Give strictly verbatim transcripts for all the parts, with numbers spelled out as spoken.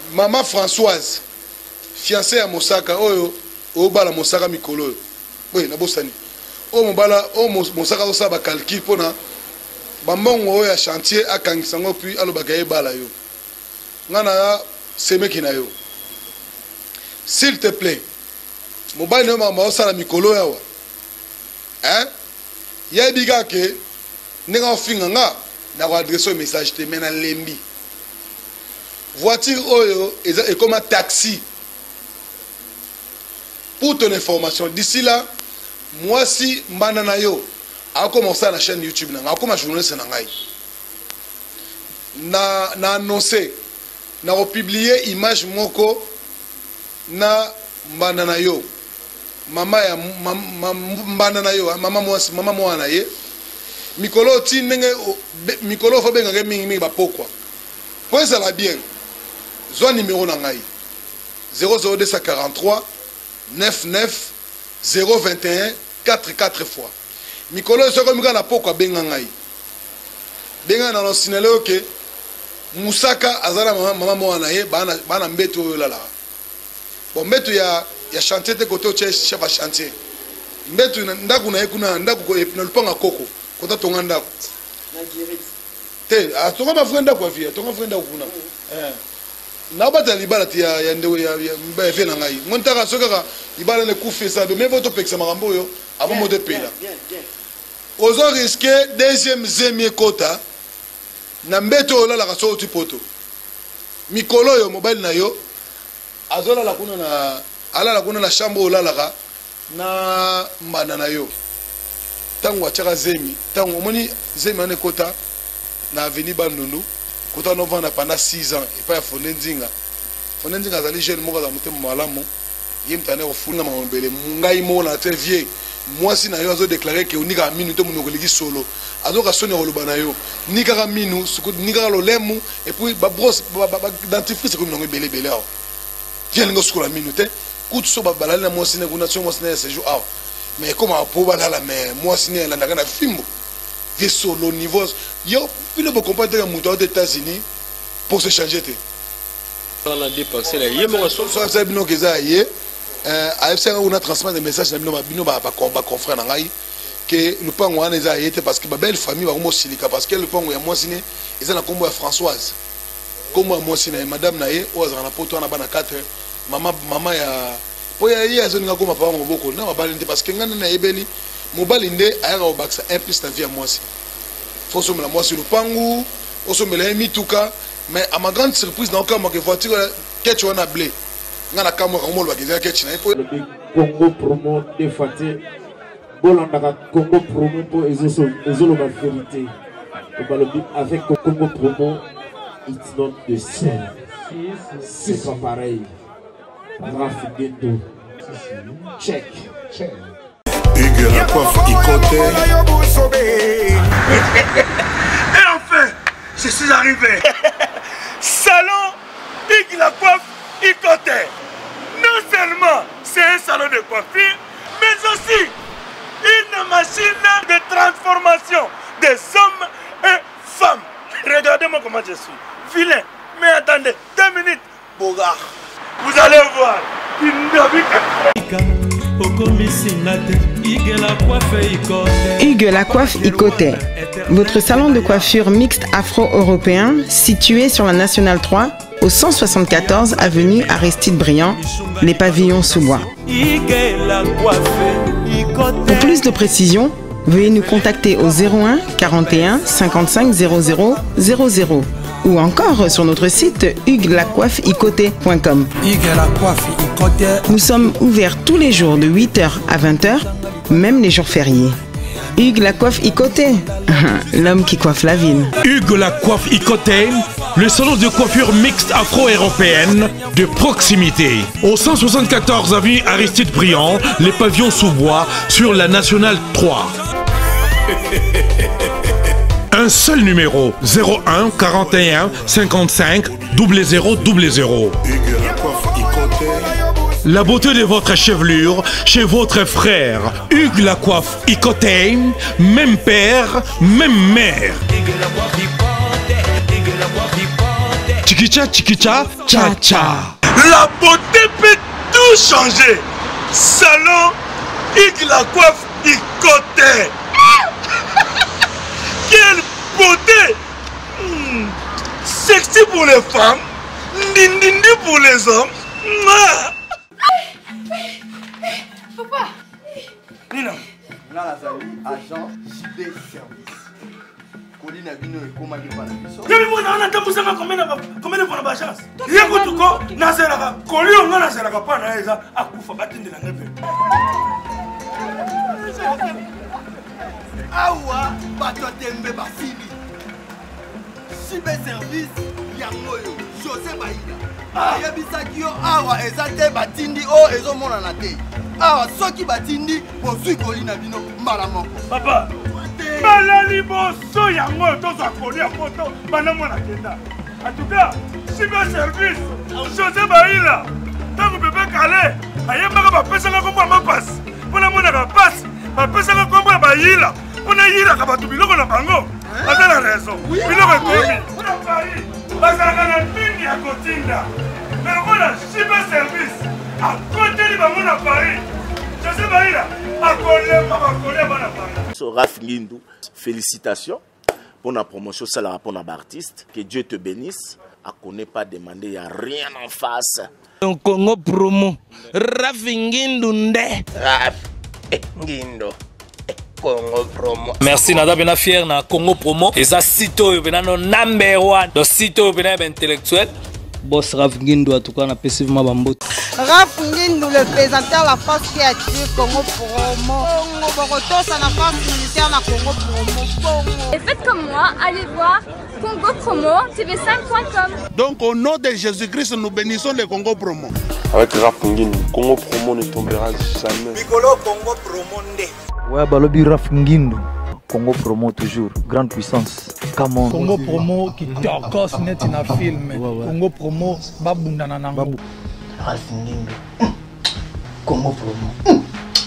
Maman Françoise, fiancée à Mosaka, oh, oh, bala Mosaka Mikolo. Oui, na bosani. Oh, mon bala, oh, Mosaka, oh, ça va calquer pour na. Bambon, oh, ya chantier, à Kangisango, puis à l'obagaye bala yo. Nana, c'est mec qui na yo. S'il te plaît, mon bala, non, maman, oh, ça la Mikolo, ya wa. Hein? Ya biga ke, n'est-ce finga nga, n'a pas adressé un message, te mène à l'embi. Voiture Oyo est comme un taxi. Pour ton information, d'ici là, moi si Mananayo a commencé à la chaîne YouTube, a commencé à journaliste na na annoncé, na publié image moko na Mananayo. Mama ya Mananayo, mama moi mama moi na ye. Mikolo ti nenge Mikolo faut benga mingi mingi ba pourquoi. Pour ça la bien. Zone numéro nangai zéro zéro deux cent quarante-trois quatre-vingt-neuf zéro vingt et un quatre-quatre fois. Mikolo soko mika na poko benga ngai. Benga na losinele oke Musaka azala mama mama mwana ye bana bana mbeto yo lala. Bon mbeto ya ya chantier te koto che chef a chantier. Mbeto ndaku na ekuna ndaku ko na lupanga koko kota tonga ndaku. Na direct. Te a tonga ba frenda kwa via tonga frenda kuna. Eh. Na bata libala ya ya ndewe ya mba fe na ngai montaka soka libala ne kufe ça mais votre pexer marambo yo avant mo de pela ozo risquer deuxième zemi kota na mbeto la la kaso poto mikolo yo mobile na yo azola la kuna na ala la kuna na chambre la la na mbana na yo tango achaka zemi tango moni zemi ane kota na avenue Bandundu. Quand on a pendant six ans, et pas à Fonendinga. Fonendinga, les jeunes, moi, je suis malamu. Je suis allé au fond de mon bébé. Mungai mona très vieux. Moi, si n'a eu déclaré que on y a minute mon collègue solo. Alors que sonner au Lubanayo. Ni qu'à minu, ni qu'à l'olemu. Et puis, bah brosse, bah dentifrice comme on est belé belé. Viens nous sur la minute. Coup de soba balala moi si n'a qu'on a sur moi si n'a ce jour. Mais comme à pour balala mais moi si n'a la n'a qu'à fimbo. Solo niveau yo il ne peut comprendre que mon aux États-Unis pour se changer té on a dépassé là hier mon so so ça bino keza hier euh A F C on a transmis des messages na bino bino ba ba confrère na ngai que le pango wana eza été parce que ba belle famille ba mo silika parce que le pango ya moi sine eza na kombo ya Françoise kombo moi sine madame na ye oza na poto na bana quatre mama mama ya po ya ye azo ninga koma pa moboko na ba balinde parce que ngana na yebeli mobali nde ayaka obakisa un plus na vie à moi si faut sommer la moi sur le pangu au sommet la mituka mais à ma grande surprise dans le cas moi que voiture que tu as blé ngana kama comme le bagage que tu n'as pas Congo promo de faté bolanda Congo promo pour ezoso ezolo ma vérité avec Congo promo it's not the same c'est pas pareil Raf Ghetto check check Hugues la coiffe Ikoté. Et enfin, je suis arrivé. Salon Hugues la coiffe Ikoté. Non seulement c'est un salon de coiffure, mais aussi une machine de transformation des hommes et femmes. Regardez-moi comment je suis. Vilain. Mais attendez, deux minutes. Bogart. Vous allez voir. Hugues la coiffe Ikoté, votre salon de coiffure mixte afro-européen situé sur la Nationale trois au cent soixante-quatorze avenue Aristide Briand, les pavillons sous bois. Pour plus de précisions, veuillez nous contacter au zéro un quarante et un cinquante-cinq zéro zéro zéro zéro ou encore sur notre site hugues la coiffe ikoté point com. Nous sommes ouverts tous les jours de huit heures à vingt heures, même les jours fériés. Hugues la coiffe Ikoté, l'homme qui coiffe la ville. Hugues la coiffe Ikoté, le salon de coiffure mixte afro-européenne de proximité. Au cent soixante-quatorze avenue Aristide Briand, les pavillons sous bois sur la Nationale trois. Un seul numéro, zéro un quarante et un cinquante-cinq zéro zéro zéro. La beauté de votre chevelure chez votre frère. Hugues la coiffe Ikoté, même père, même mère. Chikicha, chikicha, cha cha. La beauté peut tout changer. Salon Hugues la coiffe Ikote. Quelle beauté! Mmh. Sexy pour les femmes, ndindindi pour les hommes. Papa! Nina. Là, la agent J B Service. Colina Bino et Komani Balabiso. Y'a vu, on a entendu ça combien de fois la chance? Y'a vu tout quoi? Nazeraka. Koli on a Nazeraka pas na eza akufa batinde na ngebe. Awa bato tembe basili. J B Service yangoyo José Baïda. Ayebisaki yo awa ezate batindi o ezomona na te. Awa soki batindi bozui Colina Bino mbala moko. Papa. Balali boso yango toza koli ya moto bana mwana kenda. En tout cas, J B Service José Baïda. Tant que bébé calé, ayemaka ba pesa nga kombo ma passe. Pona mona ka passe, ba pesa nga kombo ba yila. Pona yila ka batu biloko na bango. Ata la raison. Biloko ekomi. Pona Paris. Bazaka na mingi ya kotinda. Mais voilà, J B Service à côté de bango na Paris. José Baïda a collé ma collé bana Paris. So Raf Ngindu, félicitations pour la promotion, ça la rapport à l'artiste. Que Dieu te bénisse. À connaît pas demander, il n'y a rien en face. Un Congo promo. Raf Ngindu nde. Raf Ngindu. Congo promo. Merci nada bena fier na Congo promo. Et ça sito bena no number one. Donc sito bena intellectuel. Boss Raf Ngindu en tout cas on a passivement bambote. Raf Ngindu le présentateur la force créative Congo promo. Congo Boroto ça la force militaire na Congo promo. Et faites comme moi, allez voir Congo promo T V cinq point com. Donc au nom de Jésus-Christ nous bénissons le Congo promo. Avec Raf Ngindu, Congo promo ne tombera jamais. Bigolo Congo promo nde. Ouais, Balobi Raf Ngindu. Congo promo toujours, grande puissance. Comment Congo promo qui torcos net in a film. Congo promo babunda nanango. Raf Ngindu. Congo promo.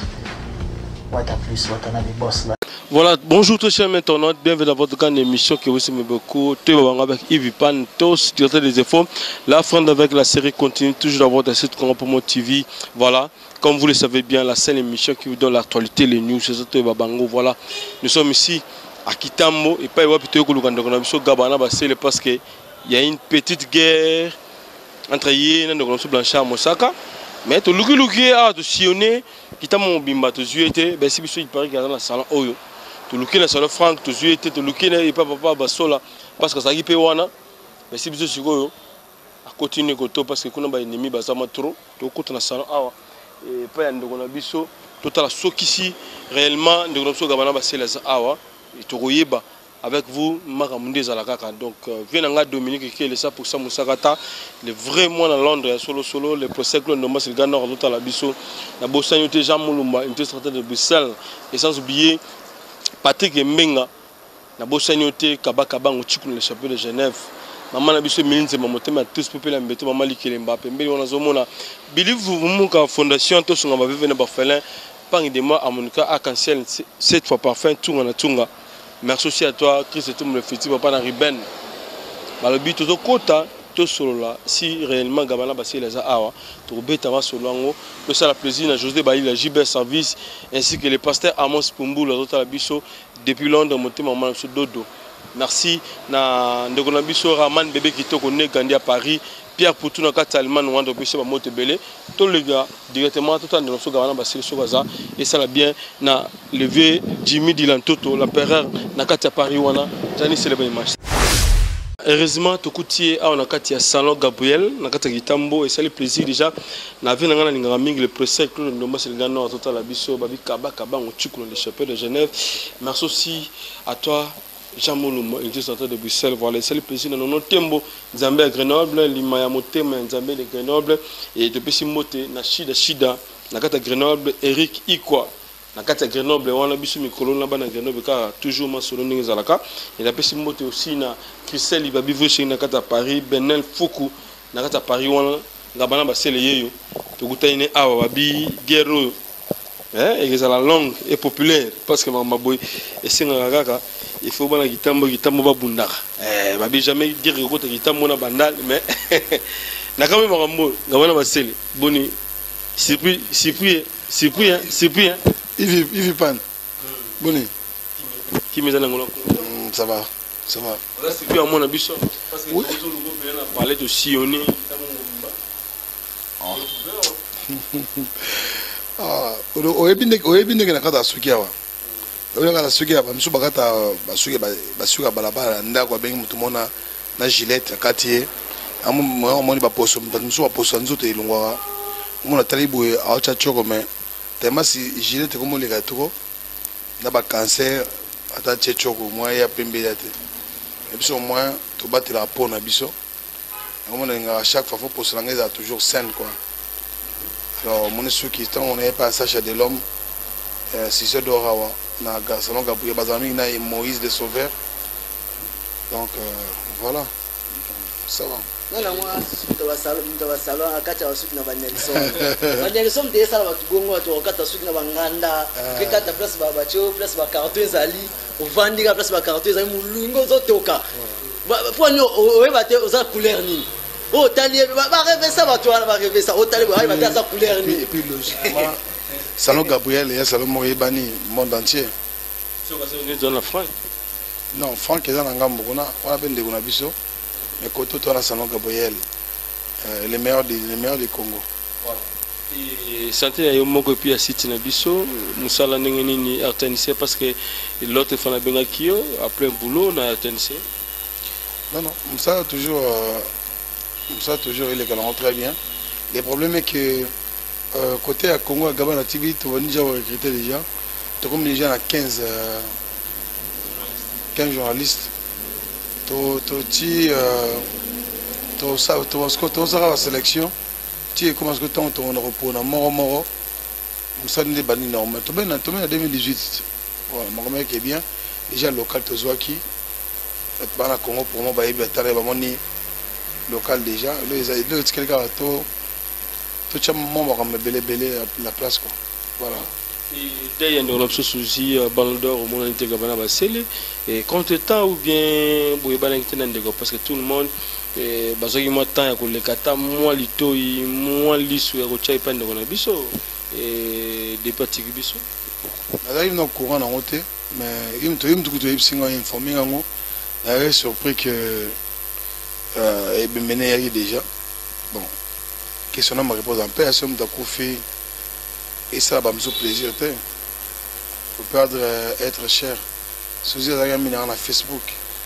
What a plus, what a nabi boss là. Voilà, bonjour tous chers internautes, bienvenue dans votre grande émission qui vous aime beaucoup. Tout le monde avec Yves Pan, tous directeur des efforts. La France avec la série continue toujours dans votre site Congo Promo T V. Voilà, comme vous le savez bien, la seule émission qui vous donne l'actualité, les news, c'est tout Babango. Voilà, nous sommes ici à Kitambo et pas plutôt que nous Gabana parce qu'il y a une petite guerre entre Yéna et Blanchard Mosaka. Mais tout le monde a sillonné Kitambo Bimba, tout le monde ben si il paraît qu'il y a dans le salon Oyo. Tu luki na salon franc tu zuete tu luki na ipa papa basola parce que ça qui peut wana mais si biso sikoyo a continuer koto parce que kuna ba ennemi bazama trop to kota na salon awa et pas ya ndoko na biso total sokisi réellement ndoko na biso gabana basela za awa et to koyeba avec vous makamunde za la kaka donc vient nga Dominique qui est ça pour ça musakata le vrai moi dans Londres solo solo le procès que no mas gana total biso na bosanyote Jean Mulumba une stratégie de Bruxelles et sans oublier Patrick Mbenga na bosanyote kabaka bango chikuna le champion de Genève maman na biso milinze mamotema tous popela mbeto maman likelemba pembeli wana zomona believe vous muka fondation to songa ba vivena ba felin pangi de moi amonika arc-en-ciel cette fois parfum tunga na tunga merci aussi à toi Christ tout le fiti papa na riben balobi to kota to solo là si réellement gabana basé les awa to beta ma solongo que ça la plaisir na José Baïda la J B Service ainsi que le pasteur Amos Pumbu la autre biso depuis Londres monté maman sur dodo merci na ndeko na biso Raman bébé kitoko né grandi à Paris Pierre Poutou na kata Allemagne wando biso ba moto belé to le gars directement tout en so gabana basé sur ça et ça la bien na levé Jimmy Dilantoto la perreur na kata Paris wana tani célébrer match. Heureusement, tout côté on a quatre salon Gabriel, on a quatre Gitambo et c'est le plaisir déjà. Na vie na ngana mingi le procès que nous sommes le Ghana total la biso babi kaba kaba on tue le champion de Genève. Merci aussi à toi Jean Mulumba, le directeur de Bruxelles. Voilà, c'est le plaisir de notre tembo Zambé à Grenoble, Limaya Motema Zambé de Grenoble et depuis Simote na Shida Shida na quatre Grenoble Eric Ikwa. Na kati Grenoble wana biso mikolo na bana Grenoble ka toujours ma solo ningi zalaka et la pesi mbote aussi na Christelle babi voche na kati Paris Benel Fuku na kati Paris wana ngabana basele yeyo to gutaine awa babi guerre et que la langue est populaire parce que ma boy et c'est un gars il faut bien gitambo gitambo ba bunda eh ba jamais dire que ko gitambo na bandal mais na quand même makambo ngabana baseli boni surpris surpris surpris surpris il vit il vit pas boni qui me donne ngolo ça va ça va là c'est plus à mon ambition parce que tout le groupe vient parler de sillonner ah oyebi ndenge oyebi ndenge na kata suki awa oyebi kata suki awa misu bakata basuki basuki balabala ndako abengi mutu mona na gilette akati ye amoni baposo misu baposo nzoto elongwaka omona tali boye aotya tioko me tellement si gilette komoleka toko na bacancer ata tie tioko mwa ya pembe ya te biso moins tobatela po na biso omona ngaka chaque fois faut poso na ngai eza toujours saine quoi. Alors, mon souki, on n'est pas Sacha de l'homme, si c'est d'Orawa, na salon Gabriel Bazami, na Moïse de Sauveur. Donc euh, voilà, ça va. Non, non, moi, je suis salon, je suis salon, à quatre heures, je suis dans Nelson. Nelson, des salles, tu gongo, tu as quatre heures, je suis dans Banganda, tu as quatre heures, place Babacho, place Bacarton Zali, au Vandiga, place Bacarton Zali, Moulungo, Zotoka. Pour nous, on va te aux couleurs ni. Oh, Talier, va rêver ça, va toi, va rêver ça. Oh, Talier, va rêver ça, couleur ni. Et puis, logiquement, Salon Gabriel, il y a Salon Moïbani, monde entier. C'est quoi, c'est dans la France? Non, Franck est dans la gamme, on a peine de Gonabiso, mais côté toi, la Salon Gabriel, euh, les meilleurs du Congo. Voilà. Et santé à Yomoko puis à Siti Nabiso, Moussala Nengenini Artenisé parce que l'autre fan a bien Kio, a plein boulot, on a Artenisé. Non, non, Moussa toujours, euh, Moussa toujours, il est galant très bien. Le problème est que euh, côté à Congo, à Gabon, à T V, tu vas déjà recruter déjà. Tu as comme déjà quinze, euh, quinze journalistes. Tu as la sélection. Tu commences que tu as un repos dans Moro Moro. Moussa n'est pas énorme. Tu es en deux mille dix-huit. Voilà, mon mec est bien. Déjà local, tu as qui dans la Congo pour moi, il y a local déjà. Il y a quelqu'un qui a la place. Voilà. Il y a une option aussi, Ballon d'Or, au monde intégral, et contre temps ou bien, parce que tout le monde, parce que moi, tant que les kata, moi, lito, moi, lisu, et rocha, et pas de gonabiso, et des petits biso. Il y a un courant en route, mais il y a un truc qui est informé. Je suis surpris que euh, mené déjà. Bon, question me repose en paix, somme de fait et ça va me faire plaisir. Faut perdre euh, être cher. Si vous avez mis dans Facebook,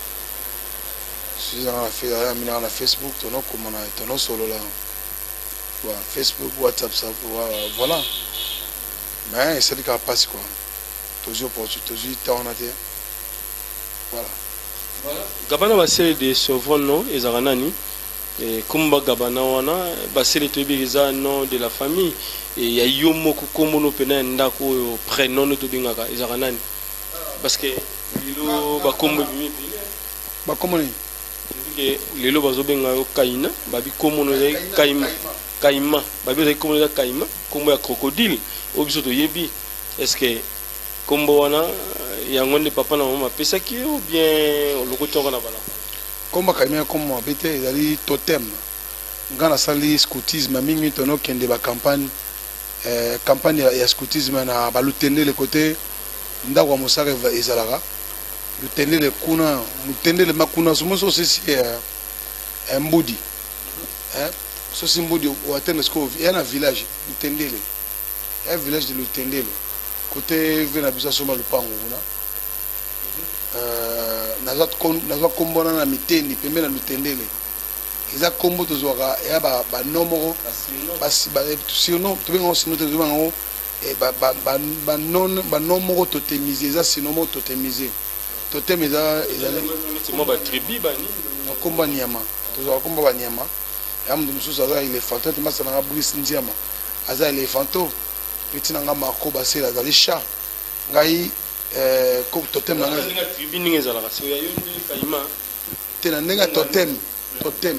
si vous avez mis dans Facebook, ton nom comment on a ton solo là. Voilà, Facebook, WhatsApp, ça, voilà. Mais c'est le cas passe quoi. Toujours pour toujours temps on a été. Voilà. Gabana basele de souvent non ezaranani et kumba gabana wana basele to biza nom de la famille et ya yomo ko komono pena ndako prénom to bingaka ezaranani parce que lilo ba kombo bimi ba komoni que lilo bazo benga yo kaina ba bi komono ya kaima kaima ba bi komono ya kaima kombo ya crocodile obiso to yebi est-ce que kombo wana yango ne papa na mama pesa ki ou bien le côté on a bala comme kaimia comme moi bete ezali totem ngana sali scoutisme mingi tono kende ba campagne euh campagne ya scoutisme na balutende le côté ndako mosaka ezalaka lutende le kuna mutende le makuna somo so si un mbudi hein so si mbudi ou atteindre ce qu'il y a un village lutende le un village de lutende le côté vena bisa soma lupango kuna euh naza naza kombona na miteni pembe na lutendele eza kombo tozwaka ya ba ba nomoro basi ba sinon to bengo sinon to bengo e ba ba ba non ba nomoro totemiser eza sinon totemiser totemiser eza mo ba tribu ba ni komba nyama tozwaka komba ba nyama ya mdu mususu aza elefanto te masana nga Brice Ndiama aza elefanto petit nanga mako basela azali chat ngai euh comme totem na tribu ninga ezalaka so ya yo ni kaima te na nenga totem totem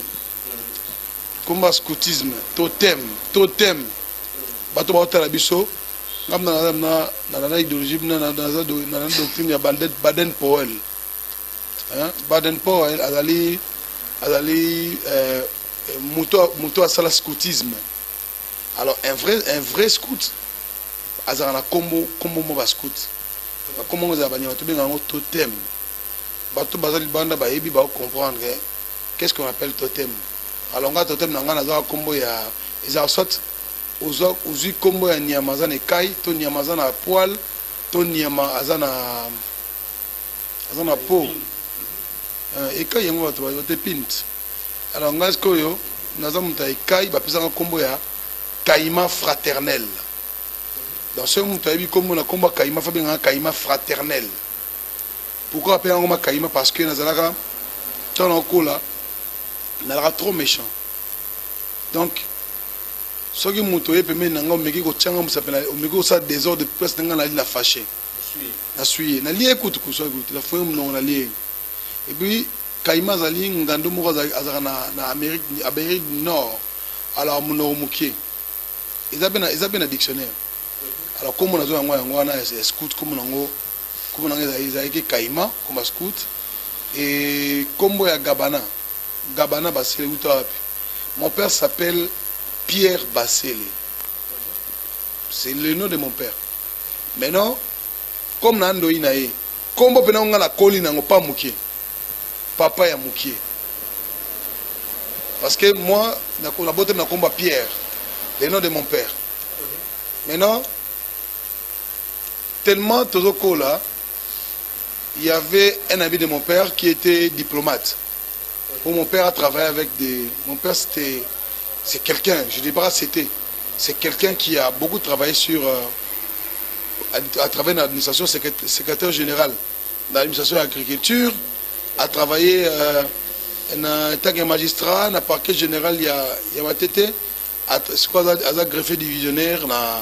combat scoutisme totem totem bato ba otala biso ngam na na na na idéologie na na na na doctrine ya Baden Baden Powell hein Baden Powell azali azali euh muto muto asala scoutisme. Alors un vrai un vrai scout azala na combo combo mo ba scout ba combo za banya to benga ngo totem bato bazali banda ba yebi ba comprendre qu'est-ce qu'on appelle totem. Alors nga totem na nga na za combo ya isa soit ozo ozu combo ya nyama za ne kai to nyama za na poil to nyama azana azana po et kai yango bato ba te pint. Alors nga sko yo naza muta kai ba pesa nga combo ya caïma fraternel. Dans ce monde, tu as vu comme on a combat caïma, il faut un caïma fraternel. Pourquoi appeler un caïma? Parce que Nazalaka, tu as un coup là, Nazalaka trop méchant. Donc, ce qui m'a dit, mais n'anga meki ko tchanga musapela, meki ça désordre de presse n'anga la fâché. La suie, na lié écoute ko so écoute, la foi non na lié. Et puis caïma zali ngando mo azaka na na Amérique, Amérique du Nord. Alors mon muké. Ils ont bien, ils ont bien un dictionnaire. Alors comme on a besoin de un scout, comme on a comme on a ils ont caïma comme scout et comme il y a Gabana, Gabana Bassele. Mon père s'appelle Pierre Bassele. C'est le nom de mon père. Maintenant, comme Nando Inae, comme on a la colline, on pas mouké. Papa ya mouké. Parce que moi, la beauté de combat Pierre. Le nom de mon père. Maintenant, tellement Tozoko là, il y avait un ami de mon père qui était diplomate. Où mon père a travaillé avec des... Mon père c'était... C'est quelqu'un, je ne dis pas c'était. C'est quelqu'un qui a beaucoup travaillé sur... Euh, à, à travers l'administration, secrétaire général de l'administration de l'agriculture, a travaillé euh, en tant que magistrat, dans le parquet général, il y a, il y a ma tête. C'est quoi ça greffier divisionnaire na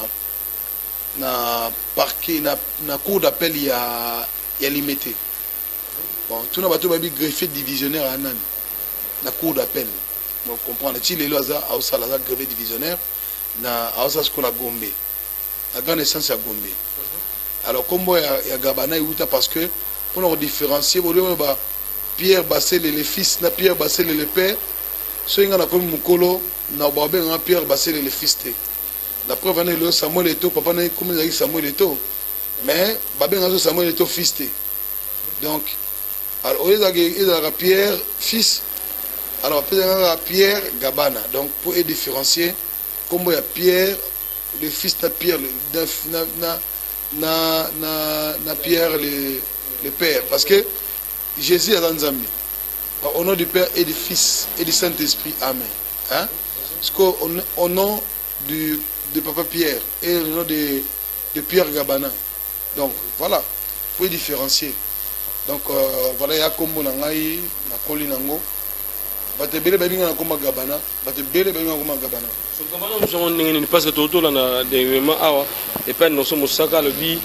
na parquet na na cour d'appel il y a il y a limité. Bon tout na bato babi greffier divisionnaire à nan na cour d'appel. Donc comprendre si les lois à ça la greffier divisionnaire na à ça ce qu'on a Gombe. La grande essence à Gombe. Alors comme il y a Gabana Iwuta parce que pour nous différencier ba Pierre Bassele le fils na Pierre Bassele le père. So inga na comme mukolo na babe nga Pierre Bassele le fils te. La preuve est le Samuel Eto'o papa na comme il Samuel Eto'o. Mais babe nga Samuel Eto'o fils te. Donc alors au lieu de Pierre fils alors peut-être Pierre Gabana. Donc pour différencier comme il y a Pierre le fils de Pierre le na na na na na Pierre le le père parce que Jésus est dans Zambie. Au nom du Père et du Fils et du Saint-Esprit. Amen. Hein? Parce qu'au au nom du, de Papa Pierre et au nom de, de Pierre Gabana. Donc voilà, il faut différencier. Donc euh, voilà, il y a Kombo Nangaï, na Koli Nango. Bate bele babi na komba Gabana, bate bele babi na komba Gabana. So Gabana nous avons n'engagé parce que tout là na dernièrement awa et pas nous sommes Osaka le bi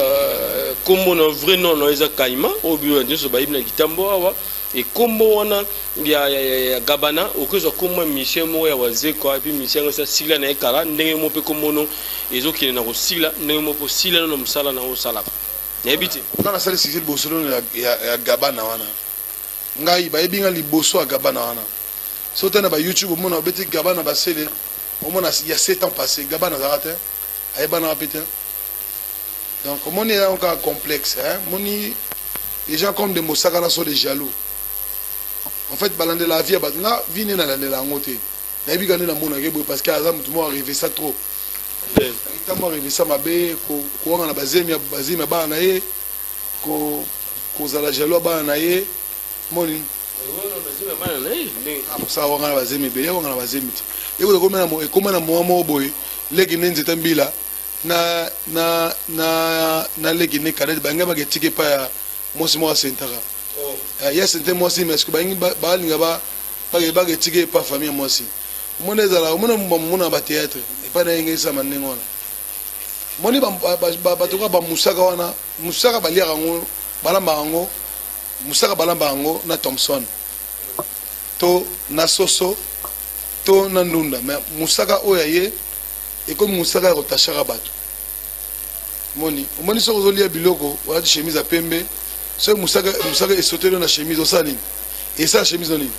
Kombo na vrai nom na Isa Kaima au bureau de ce baïb na Gitambo awa. Et comme on a Gabana, au cas où comme Michel Moya was quoi et puis Michel ça sila na ekara ndenge mo pe comme no ezo ki na ko sila ndenge mo po sila no msala na o sala na ebiti na na sala sisi bosolo ya Gabana wana ngai ba ebinga liboso ya Gabana wana so tena ba YouTube mo na beti Gabana ba sele au moins il y a sept ans passé Gabana zarate ayeba na pété donc mon est encore complexe hein moni les gens comme des Mosakana sont des jaloux. En fait, balande la vie, na vine na lande la ngote. Na bi gane na mona kebo parce que azam tout monde arrivé ça trop. Tant moi arrivé ça mabe ko ko na bazemi bazemi ba na ye ko ko za la jaloux ba na ye moni. bazemi ba na ye. Ah ça on na bazemi be on na bazemi. Et ko ko mena mo e ko mena mo mo boy legi nenze tambila na na na na legi ne kare ba ngaba ke tike pa moi c'est moi c'est intérêt. Il y a certains mois si mais ce que ba ba linga ba ba ba ke tike pa famille moi si. Mon ezala mon mon ba théâtre et pas na ngisa manengona. Moni ba ba ba to ba musaka wana musaka ba liaka ngo balamba ngo musaka balamba ngo na Thompson. To na soso to na ndunda mais musaka oya ye et comme musaka ko tashaka bato. moni omoni soko ozolia biloko wati chemise ya pembe so musaka musaka esotelo na chemise osali et ça chemise nini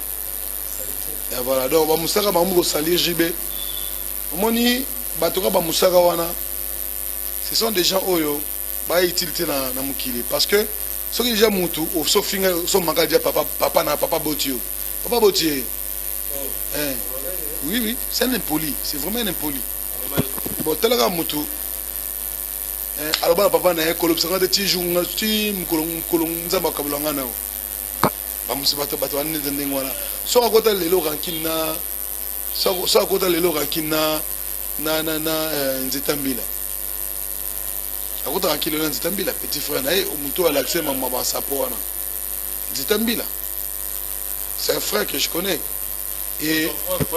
et voilà donc ba musaka ba muko salir jibe omoni batoka ba musaka wana ce sont des gens oyo ba utilité na na mukili parce que ce qui déjà mutu au so finga so maka dia papa papa na papa botio papa botio eh oui oui c'est un impoli c'est vraiment un impoli bon telaka mutu eh alors papa na ekolo psanga de ti junga ti mkolong mkolong nzamba kabulanga na ba musibata bato wane de ndingwana so akota lelo rankina so so akota lelo rankina na na na nzitambila akota rankilo na nzitambila petit frère na e mutu à l'accès maman ba sapo wana nzitambila c'est un frère que je connais et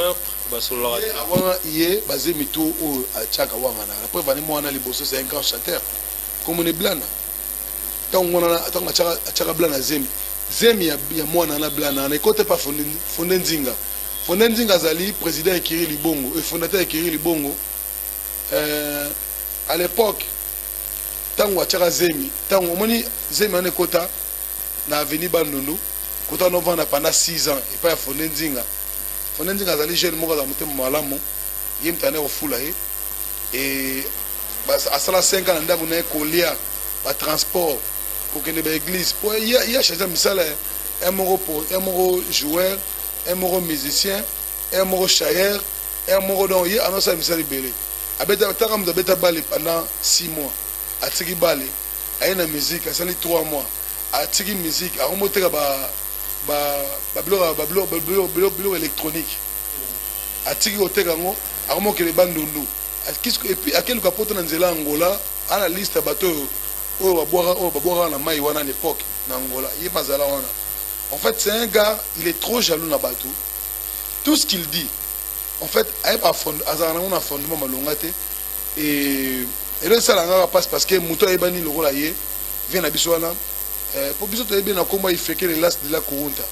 avant hier basé mito au tchaka wangana après vani mwana liboso c'est un grand chanteur comme on est blana tant on a tant tchaka tchaka blana zemi zemi ya ya mwana na blana na côté pas fondé fondé nzinga fondé nzinga zali président Ekiri Libongo et fondateur Ekiri Libongo euh à l'époque tant on tchaka zemi tant on moni zemi na kota na avenue Bandundu kota no vendre pendant six ans et pas fondé nzinga fondé nzinga zali jeune moko za mutema malamu yimtane ofula e et bas asala cinq ans ndako na kolia ba transport pour que les églises pour il y a il y a changé misala un moro pour un moro joueur un moro musicien un moro chayer un moro donc il y a annonce misala belé abeta takam de beta balé pendant six mois atiki balé ayena musique asali trois mois atiki musique a remonter ba ba bablo bablo bablo bablo électronique atiki oteka ngo a remonter les bandundu et puis à quel capote na nzela Angola à la liste bateau oh baboira oh baboira na mai wana à l'époque na Angola il est mazala wana en fait c'est un gars il est trop jaloux na bateau tout ce qu'il dit en fait a pas fond azana on a fondement malongate et et là ça la passe parce que muto ebani le rôle aye vient na biso wana pour biso to ebena comment il fait que les las de la Kurunta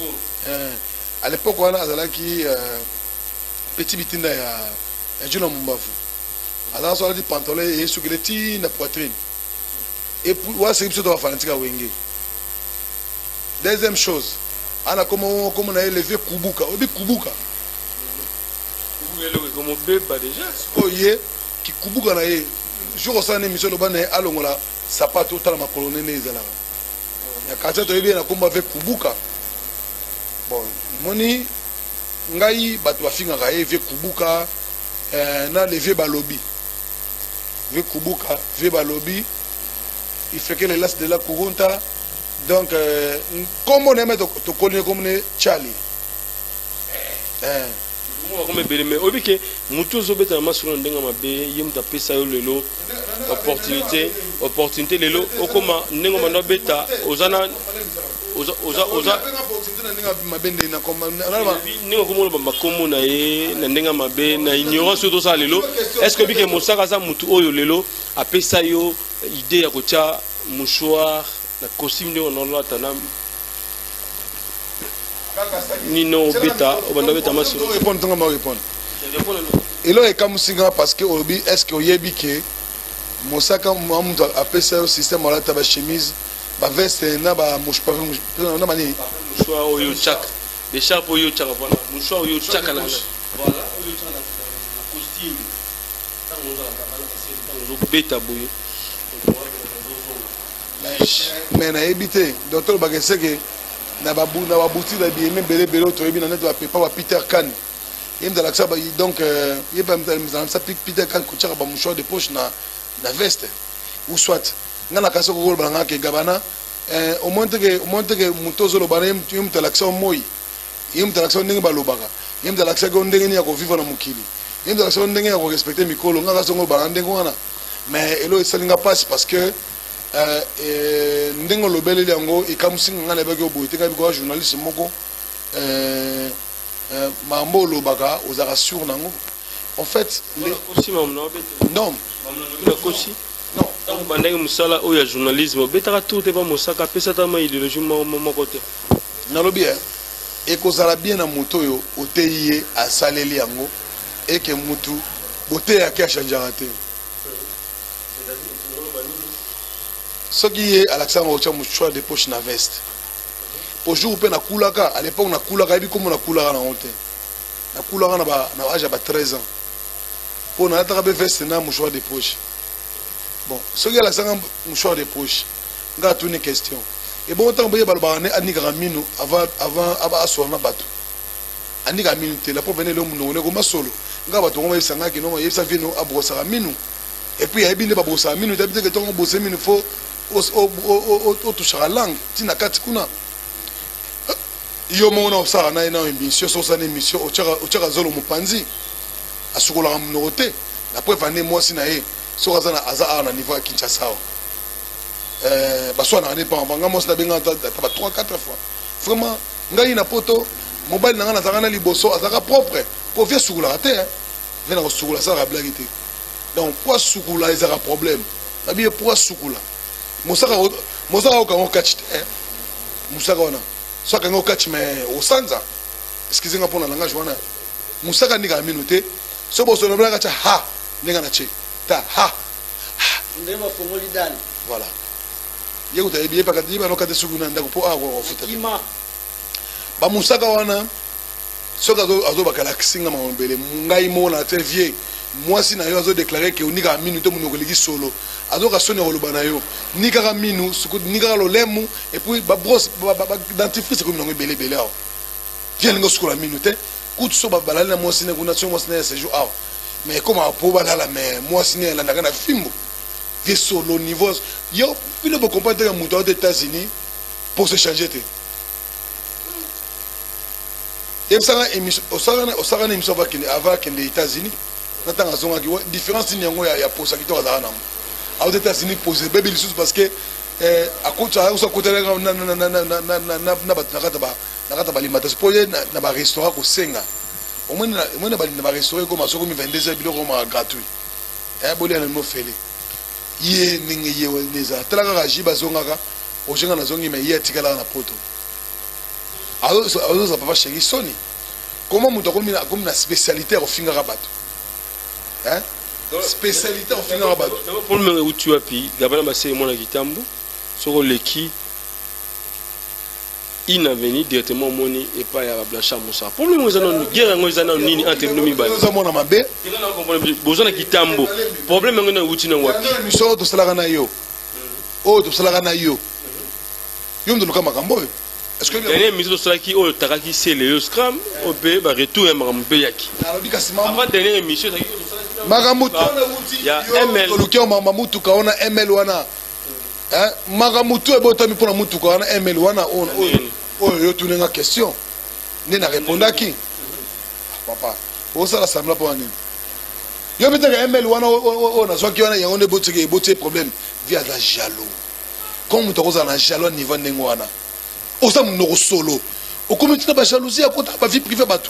à l'époque wana azala qui petit bitinda ya ya juna mumbavu alors ça dit pantalon et sur le ti na poitrine et pour ouais c'est plutôt fanatique wenge deuxième chose ana comment comment on a élevé kubuka obi kubuka kubuka comme beba déjà oh yé qui kubuka na yé jour ça une émission de bana alongola sapato tala makolone nezala ya kacha to yé na komba avec kubuka bon moni ngai bato bafinga ka yé kubuka euh na levé balobi ve kubuka ve balobi il fait que les las de la Kurunta donc euh, comme on aime to connaît comme ne Charlie euh moi comme belé mais obike mutu zo beta masolo ndenga mabe yemta pesa yo lelo opportunité opportunité lelo okoma ndenga mando beta ozana oza oza oza mabende na comme ningo komo ba makomo na ye na ndenga mabe na ignorance to ça lelo est-ce que bike mosaka za mutu oyo lelo apesa yo idée ya kocha mouchoir na costume de on la tana ni no beta obanda beta maso répondre tonga ma répondre et là et comme singa parce que obi est-ce que oyebi ke mosaka mamutu apesa yo système la taba chemise ba veste na ba mouchoir na mani mouchoir oyo chak des chapeaux oyo chak voilà mouchoir oyo chak na voilà oyo chak na costume tango za la tango beta boyo mais na habité docteur Bageseke na babu na babuti na bien même belé belé to ebina net ba pepa ba Peter Kan yem de l'accès ba donc il ba mzam sa Peter Kan ko tchaka ba mouchoir de poche na na veste ou soit ngana kaso ko gol banga ke gabana euh au moins que au moins que mutozo lo bana yem yem de l'accès moy yem de l'accès ndenge ba lobaka yem de l'accès ko ndenge ni ya ko vivre na mukili yem de l'accès ndenge ya ko respecter mikolo ngaka so ngol bana ndenge wana mais elo esalinga passe parce que euh ndengo lobele yango ikamusinga ngana beke oboite ka biko journaliste moko euh euh mambo lobaka ozaka sur nango en fait les aussi mamna obete non mamna kosi non tant bandenge musala o ya journalisme betaka tout te ba mosaka pesa ta ma idéologie moko côté na lobi e ko zala bien na moto yo oteye a saleli yango et que mutu bote ya kia chanjara te Ce qui est Alexandre Ocha mouchoir de poche na veste. Pour jour pe na kulaka, à l'époque na kulaka bi comme na kulaka na honte. Na kulaka na ba na âge ba treize ans. Pour na attraper veste na mouchoir de poche. Bon, ce qui est Alexandre mouchoir de poche. Nga tout une question. Et bon temps boye balba ne anika minu avant avant aba asona bato. Anika minu te la pour venir le monde ne ko masolo. Nga bato ngoma yisanga ki no yisa vino abrosa minu. Et puis il y a une babosa minu d'habitude que ton bosse minu faut au au au toucher la langue tina kati kuna yo mona osara na ina émission so sa émission o tchaka o tchaka zolo mupanzi asukola mnote la preuve ane moi sina e so azana aza na niveau ya Kinshasa euh baso na ne pas banga mos na benga ta trois quatre fois vraiment ngai na poto mobile na ngana zanga liboso azaka propre pour faire sukula te hein vena ko sukula ça la blague te donc pour sukula ils aura problème abi pour sukula musaka musaka ko catch eh musaka ona so ka ngo catch me osanza excusez moi pour na langage wana musaka ndika minute so bo so na blaga cha ha ndinga na che ta ha ndema fongoli dani voilà yego ta ebiye pakati ba no kate sukuna ndako po a ko futa ima ba musaka wana so ka zo azo bakala kisinga mambele ngai mona te vie moi si na yo azo déclarer que unika minute mo ngoliki solo azo ka soni holoba na yo nika ka minu suku nika lo lemu et puis ba brosse ba dentifrice ko minongo belé belé aw bien ngo sukula minute kutu so ba balala na moi si na kuna so moi si na ce jour aw mais comme a po balala mais moi si na ndaka na fimbo vie solo niveau yo il faut comprendre que muto aux États-Unis pour se changer te et ça émission osara osara na émission avant que les États-Unis natanga zonga ki différence ni yango ya ya posa ki to za na aux États-Unis poser bébé les parce que euh à côté ça ça côté na na na na na na na na ba nakata ba nakata ba limata c'est pour na ba restaurant ko senga au moins au moins na ba restaurant ko masoko mi vingt-deux heures biloko ma gratuit eh boli na no fele ye ninge ye weza talaka ga jiba zonga ka o jenga na zongi me ye tikala na poto alors alors ça papa chéri soni comment muto ko mina ko mina spécialité au finga rabato hein spécialité au finga rabato pour me où tu as pi gabana basé mon na kitambo soko leki ina veni directement moni et pas ya blancha musa problème aux anon guerre ngo zanon nini entre nous mi ba nous amona mabe besoin na kitambo problème ngo na uti na wapi mission to sala na yo oh to sala na yo yo ndo kama kambo est-ce que dernier mission to sala ki o takaki c'est le scrum o be ba retour ya makambe yaki avant dernière émission magamutu ya ml lukia mama mutu kaona ml wana hein magamutu e botami pona mutu kaona ml wana on oh yo tunenga question ni na répondaki papa o sala samla po nini yo bitaka ml wana o na soki wana yango ne botike botie problème via la jaloux comme tu as un jaloux niveau nengo wana o sa mnoko solo o comme tu na ba jalousie à côté ba vie privée batou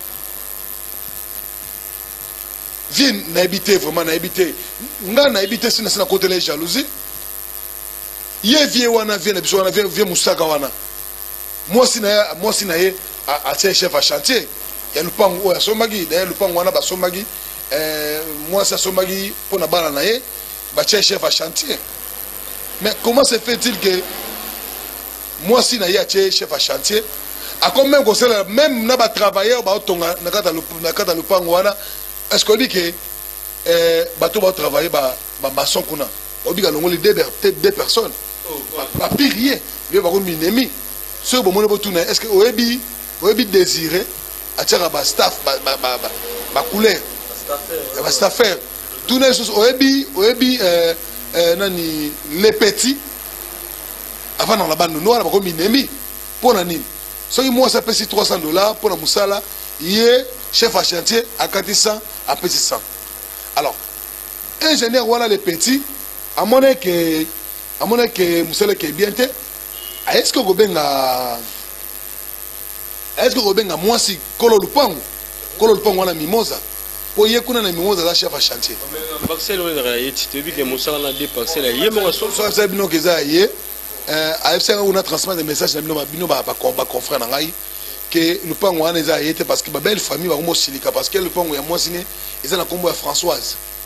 vie na habité vraiment na habité nga na habité sina sina côté la jalousie ye vie wana vie na biso wana vie musaka wana moi sina moi sina ye a a chef à chantier ya lupango ya somagi da lupango wana ba somagi euh moi ça somagi pour na bala na ye ba chef à chantier mais comment se fait-il que moi sina ye a chef à chantier a combien qu'on sait même na ba travailleur ba tonga na kata na kata lupango wana est-ce qu'on dit que euh bateau va travailler ba ba maçon kuna obiga longoli deux deux personnes pas pire il va comme ennemi ce bon mon botouna est-ce que oebi oebi désiré atira ba staff ba ba ba ba couleur ba staffer tout les choses oebi oebi euh euh nani les petits avant dans la bande noire ba comme ennemi pour nani so moi ça paye trois cents dollars pour la musala yé chef à chantier à quatre cents à petit cent alors ingénieur voilà les petits à mon que à mon que musala qui est bien té est-ce que gobenga est-ce que gobenga moi si kolo lupango kolo lupango wana mimosa po ye kuna na mimosa za chef à chantier parcelle on a yeti te bi que musala na deux parcelles yé mo so so ça bino que ça yé euh A F C on a transmis des messages na bino ba bino ba ba confrère na ngai que lupango wana za yete parce que ba belle famille ba mo silika parce que lupango ya moi sine eza na kombo ya Françoise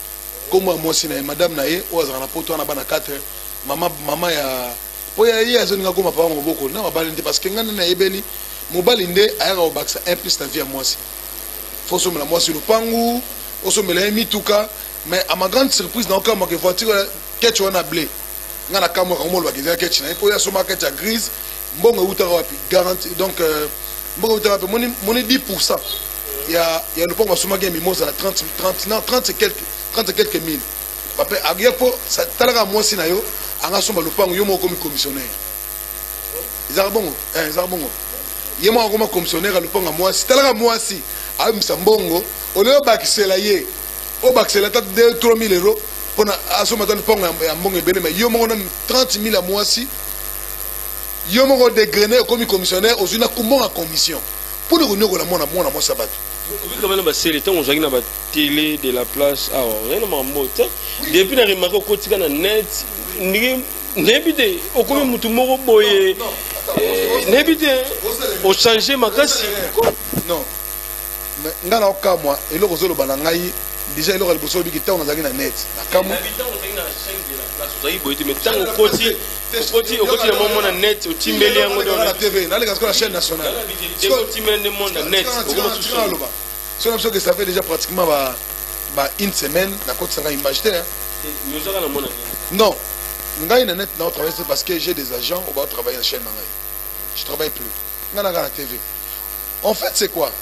kombo mwasi na madame na ye o azana poto na bana quatre mama mama ya po ya ye azoninga koma pa moboko na mabali nde parce que ngana na yebeli mobali nde ayaka obakisa un plus na vie ya mwasi faut somela mwasi lupangu osomela mituka mais à ma grande surprise na okama ke voiture ketch wana blé ngana kamwa kamolo bakizia ketch na po ya soma ketch ya grise mbongo utaka wapi garantie donc mbongo utaka wapi moni moni dix pour cent ya ya lupango soma game mimosa na trente trente non trente quelques trente quelques mille papa agiapo ça talaka mwasi na yo anga somba lupango yo moko mi commissionnaire ezaka bongo eh ezaka bongo ye moko ma commissionnaire à lupango mwasi talaka mwasi amisa mbongo oleo bakisela ye o bakisela ta deux trois mille euros pona asoma ta lupango ya mbongo ebele mais yo moko na trente mille à mwasi yo moko dégrainer comme commissionnaire ozuna kumbonga commission pour ne connaître la mona mona moi sabat quand même ba c'est le temps on joue na ba télé de la place ah rien ma moto depuis na remarque ko tika na net ni nebite okomi mutu moko boye nebite o changer makasi non mais ngana okamwa eloko zolo bana ngai déjà eloko liboso biki tawo nazaki na net nakamwa ozayi boye te mais ntango okoti okoti okoti na momo na net otimbeli yango na tv naleka sikola chaîne nationale otimbeli nde monde na net okoma so na que ça fait déjà pratiquement ba ba une semaine na koti nga image te non ngai na net na travailler parce que j'ai des agents on va travailler na chaîne ngai je travaille plus ngana na tv en fait c'est quoi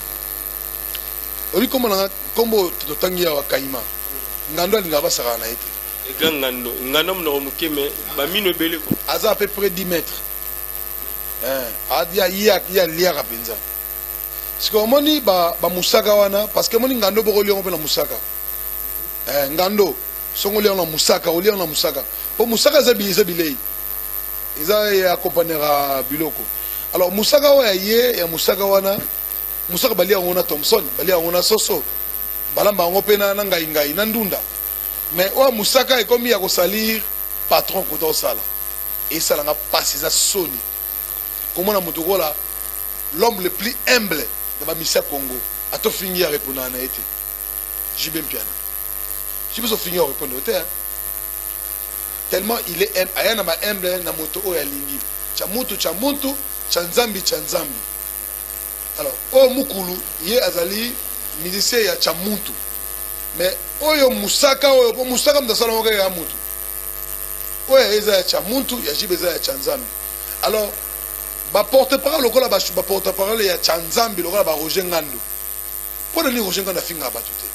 oli comme na kombo totangia wa kaima ngando alinga basaka na ete ngando ngando mno mukeme ba mino belé ko aza à peu près dix mètres hein adia ya ya lia kapenza siko moni ba ba musaka wana parce que moni ngando boko lion pe na musaka eh ngando songo lion na musaka o lion na musaka po musaka za bi za bilei iza ya accompagnera biloko alors musaka wa ye ya musaka wana musaka balia ngona Thompson balia ngona soso balamba ngo pe na ngai ngai na ndunda mais o musaka e komi ya ko salir patron ko to sala et ça nga passe za soni comment na mutukola l'homme le plus humble de ba misa Congo a to fini à répondre na été Jibem Piana Jibem so fini à répondre au tellement il est humble ayana ba humble na moto o ya lingi cha mutu cha mutu cha nzambi cha nzambi alors o mukulu ye azali musicien ya cha mutu mais oyo musaka oyo po musaka mdasala ngoke ya mutu oyo eza ya cha mutu ya jibeza ya cha nzambi alors ba porte parole lokola ba ba porte parole ya cha nzambi lokola ba Roger Ngando pona ni Roger Ngando finga ba tuté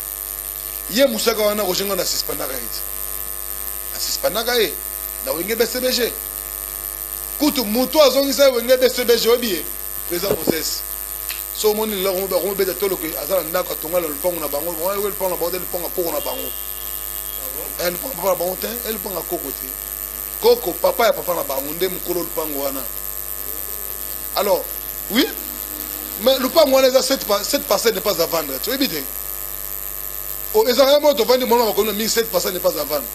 ye musaka wana Roger Ngando asispanda ka iti asispanda ka e na wenge B C B G kutu mutu azongisa wenge B C B G obiye président Moses so moni la on ba on be de tolo que azala ndako tonga le pongo na bango on le pongo na bordel le pongo poko na bango elle pongo pas bango te elle pongo koko te koko papa ya papa na bango ndé mukolo le pongo wana alors oui mais le pongo wana cette cette parcelle n'est pas à vendre tu veux bien oh ezara mo to vendre mo na ko mille sept parcelle n'est pas à vendre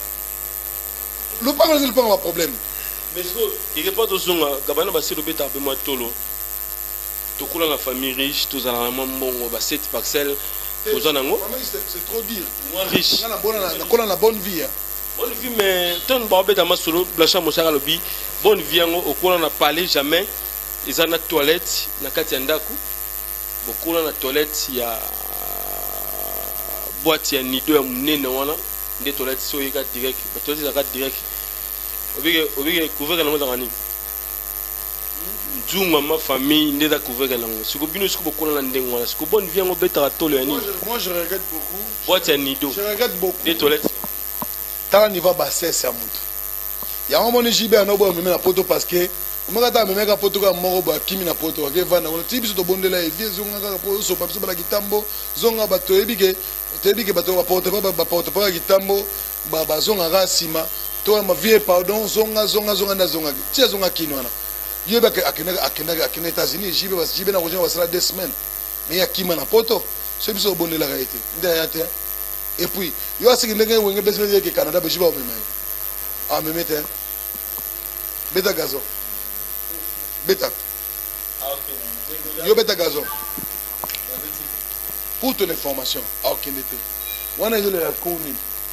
le pongo le pongo a problème mais il répond aux zonga kabana ba selo beta pe moi tolo tout la famille riche, tous à la même bon, sept parcelles, aux en ango. C'est trop dire. Moins riche. On a la bonne vie. Bonne vie, mais tant que dans ma solo, la chambre au lobby, bonne vie, au cours on a parlé jamais. Ils ont la toilette, na katiandaku. Beaucoup dans la toilette, il y a boîte, il y a nido, il y a wana, des toilettes, so il y a direct, la toilette est à direct. Au lieu de couvrir la main Djunga ma famille n'est pas couverte là. Si vous venez jusqu'au bout de l'année, si vous bonne vie en bête à tolo yani. Moi je regrette beaucoup. Boîte à nido. Je regrette beaucoup. Des toilettes. Tant on y va basser c'est à monter. Il y a un moment J B à nobo me met la poto parce que on m'a gâté me met la poto comme moro ba kimi na poto. Ok va na on tibi so bonde là et vie zonga ka poto so papier ba kitambo zonga ba to ebike to ebike ba to ba poto ba ba poto ba kitambo ba ba zonga ga sima to ma vie pardon zonga zonga zonga na zonga. Tia zonga kinwana. Il y a des États-Unis, j'y vais, j'y vais dans le deux semaines. Mais il y a qui m'a na poto, c'est plus au bon de la réalité. Et puis, il y a ceux qui ont des besoins du Canada, je vais au même. Ah, mais mettez. Bêta gazon. Bêta. Il y a bêta gazon. Pour ton information, à aucun été. On a eu le Kouni.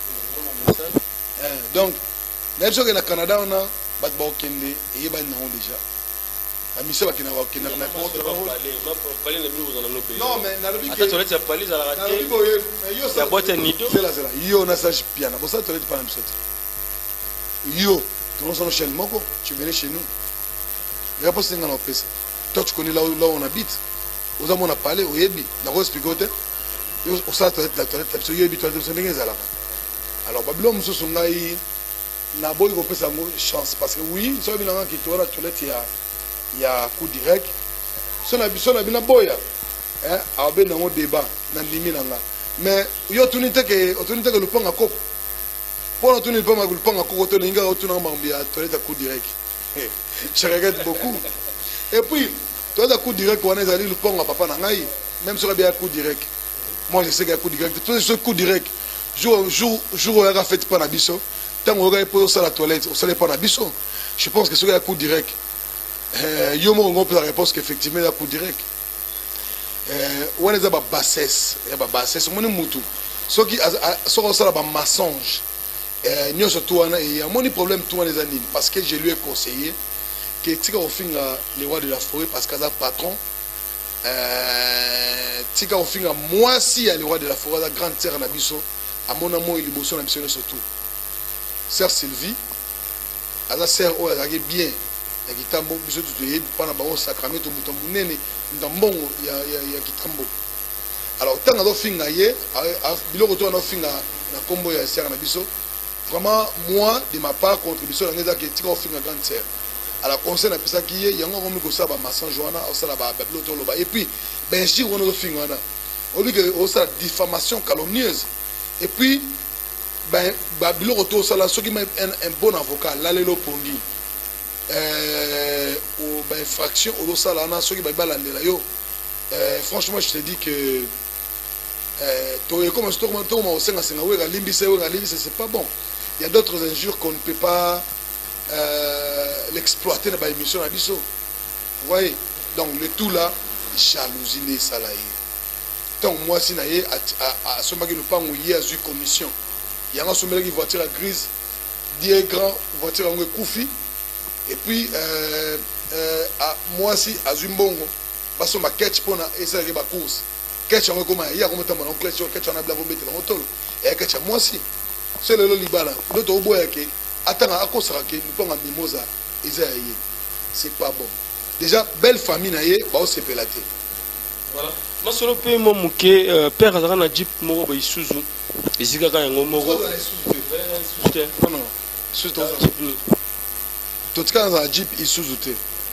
Donc, même si on est au Canada, on a bat ba okende et yeba na on déjà. La mission va kina va kina na compte. Non mais na lobi. Attends, tu as parlé à la radio. Il y a boîte nido. C'est là c'est là. Yo na sage piano. Pour ça tu es pas na biso. Yo, tu sommes chez Moko, tu venais chez nous. Il y a pas cinq ans au P C. Toi tu connais là où là on habite. Aux hommes on a parlé au yebi. Na ko expliquer côté. Yo au ça tu es la toilette tu yebi tu es sur les là. Alors Babylone muso sungai na boy ko pesa ngo chance parce que oui, so bilanga ki to la toilette ya ya coup direct. So na biso na bina boya. Eh, abe na ngo débat na limi nanga. Mais yo tunite ke otunite ke lupanga koko. Pour la tourner pas ma lupanga koko to ninga otuna mambi ya toilette à coup direct. Je regrette beaucoup. Et puis toilette à coup direct on est allé lupanga papa na ngai, même sur bien coup direct. Moi je sais qu'il y a coup direct. Tout ce coup direct. Jour jour jour on a fait pas na biso. Tant on regarde pour ça la toilette, on ne pas na biso. Je pense que c'est un coup direct. Euh, yo mo on peut la réponse qu'effectivement il y a un coup direct. Euh, on est à la bassesse, il y a la bassesse, on est mutu. Ce qui sont ça la mensonge. Euh, nous surtout il y a mon problème tout les années parce que je lui ai conseillé que tika au fin les rois de la forêt parce qu'à patron euh tika au fin moi si les rois de la forêt la grande terre na biso à mon amour et l'émotion na biso surtout. Sœur Sylvie, à la sœur où elle a bien, il y a qui tambo, biso tu te pas na baon sacrament to mutombo nene, ndambongo il y a il y a il y a qui tambo. Alors tant que finga yé, à bilo retour na finga na combo ya sœur na biso, vraiment moi de ma part contribution na ngeza qui tika finga grande sœur. Alors conseil na pesa qui yé, yango ngomi ko sa ba masan joana, au sala ba babilo to loba et puis ben si on a finga na. On dit que au sala diffamation calomnieuse. Et puis ben babilo retour ça là ceux qui mettent un, un bon avocat là les lopongi euh ou ben fraction au ça là na ceux qui ba la yo euh franchement je te dis que euh toi comme ce tourment tourment au cinq à cinq ouais limbi c'est ouais limbi c'est pas bon. Il y a d'autres injures qu'on ne peut pas euh l'exploiter dans la émission à biso. Vous voyez, donc le tout là jalousie les salariés. Donc moi si naie à à ce maki le pas où hier eu commission. Il y a un sommet qui voiture grise, dix grand voiture en koufi, et puis euh, euh, à moi aussi à Zumbongo, parce que ma catch pour na essayer de course, catch en comment il y a comment t'as mon catch catch en a blavo mettre dans moto, et catch à moi aussi, c'est le libala, l'autre au bois qui attend à cause que nous prenons un mimosa, c'est pas bon. Déjà belle famille naie, bah c'est pélaté. Voilà. Moi solo pe mo muke père azaka na jeep moko ba Isuzu. Ezika ka yango moko. Non non. Surtout tout cas dans jeep Isuzu te.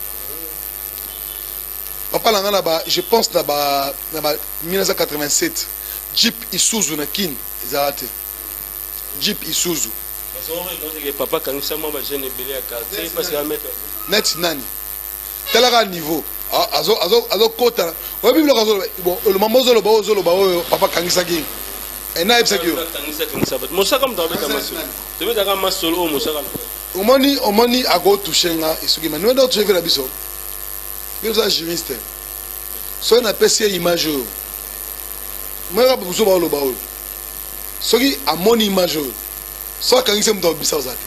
Papa langa na ba je pense na ba na ba mille neuf cent quatre-vingt-sept jeep Isuzu na kin ezate. Jeep Isuzu. Parce que papa kangisa mo ba jeune belé à quartier parce que mettre net nani. Tel à niveau. Azo azo azo kota. Ouais bible azo bon le maman zolo ba zolo ba papa kangisa ki. Et na epsa ki yo. Kangisa kangisa. Mo saka mdabe kama solo. Tebe daga masolo o mo saka. Omoni omoni ago touchenga isuki mais nous doit toucher la biso. Nous a juriste. So na pesi image. Moi ba buso ba lo ba o. So ki amoni image. So kangisa mdabe bisa ozake.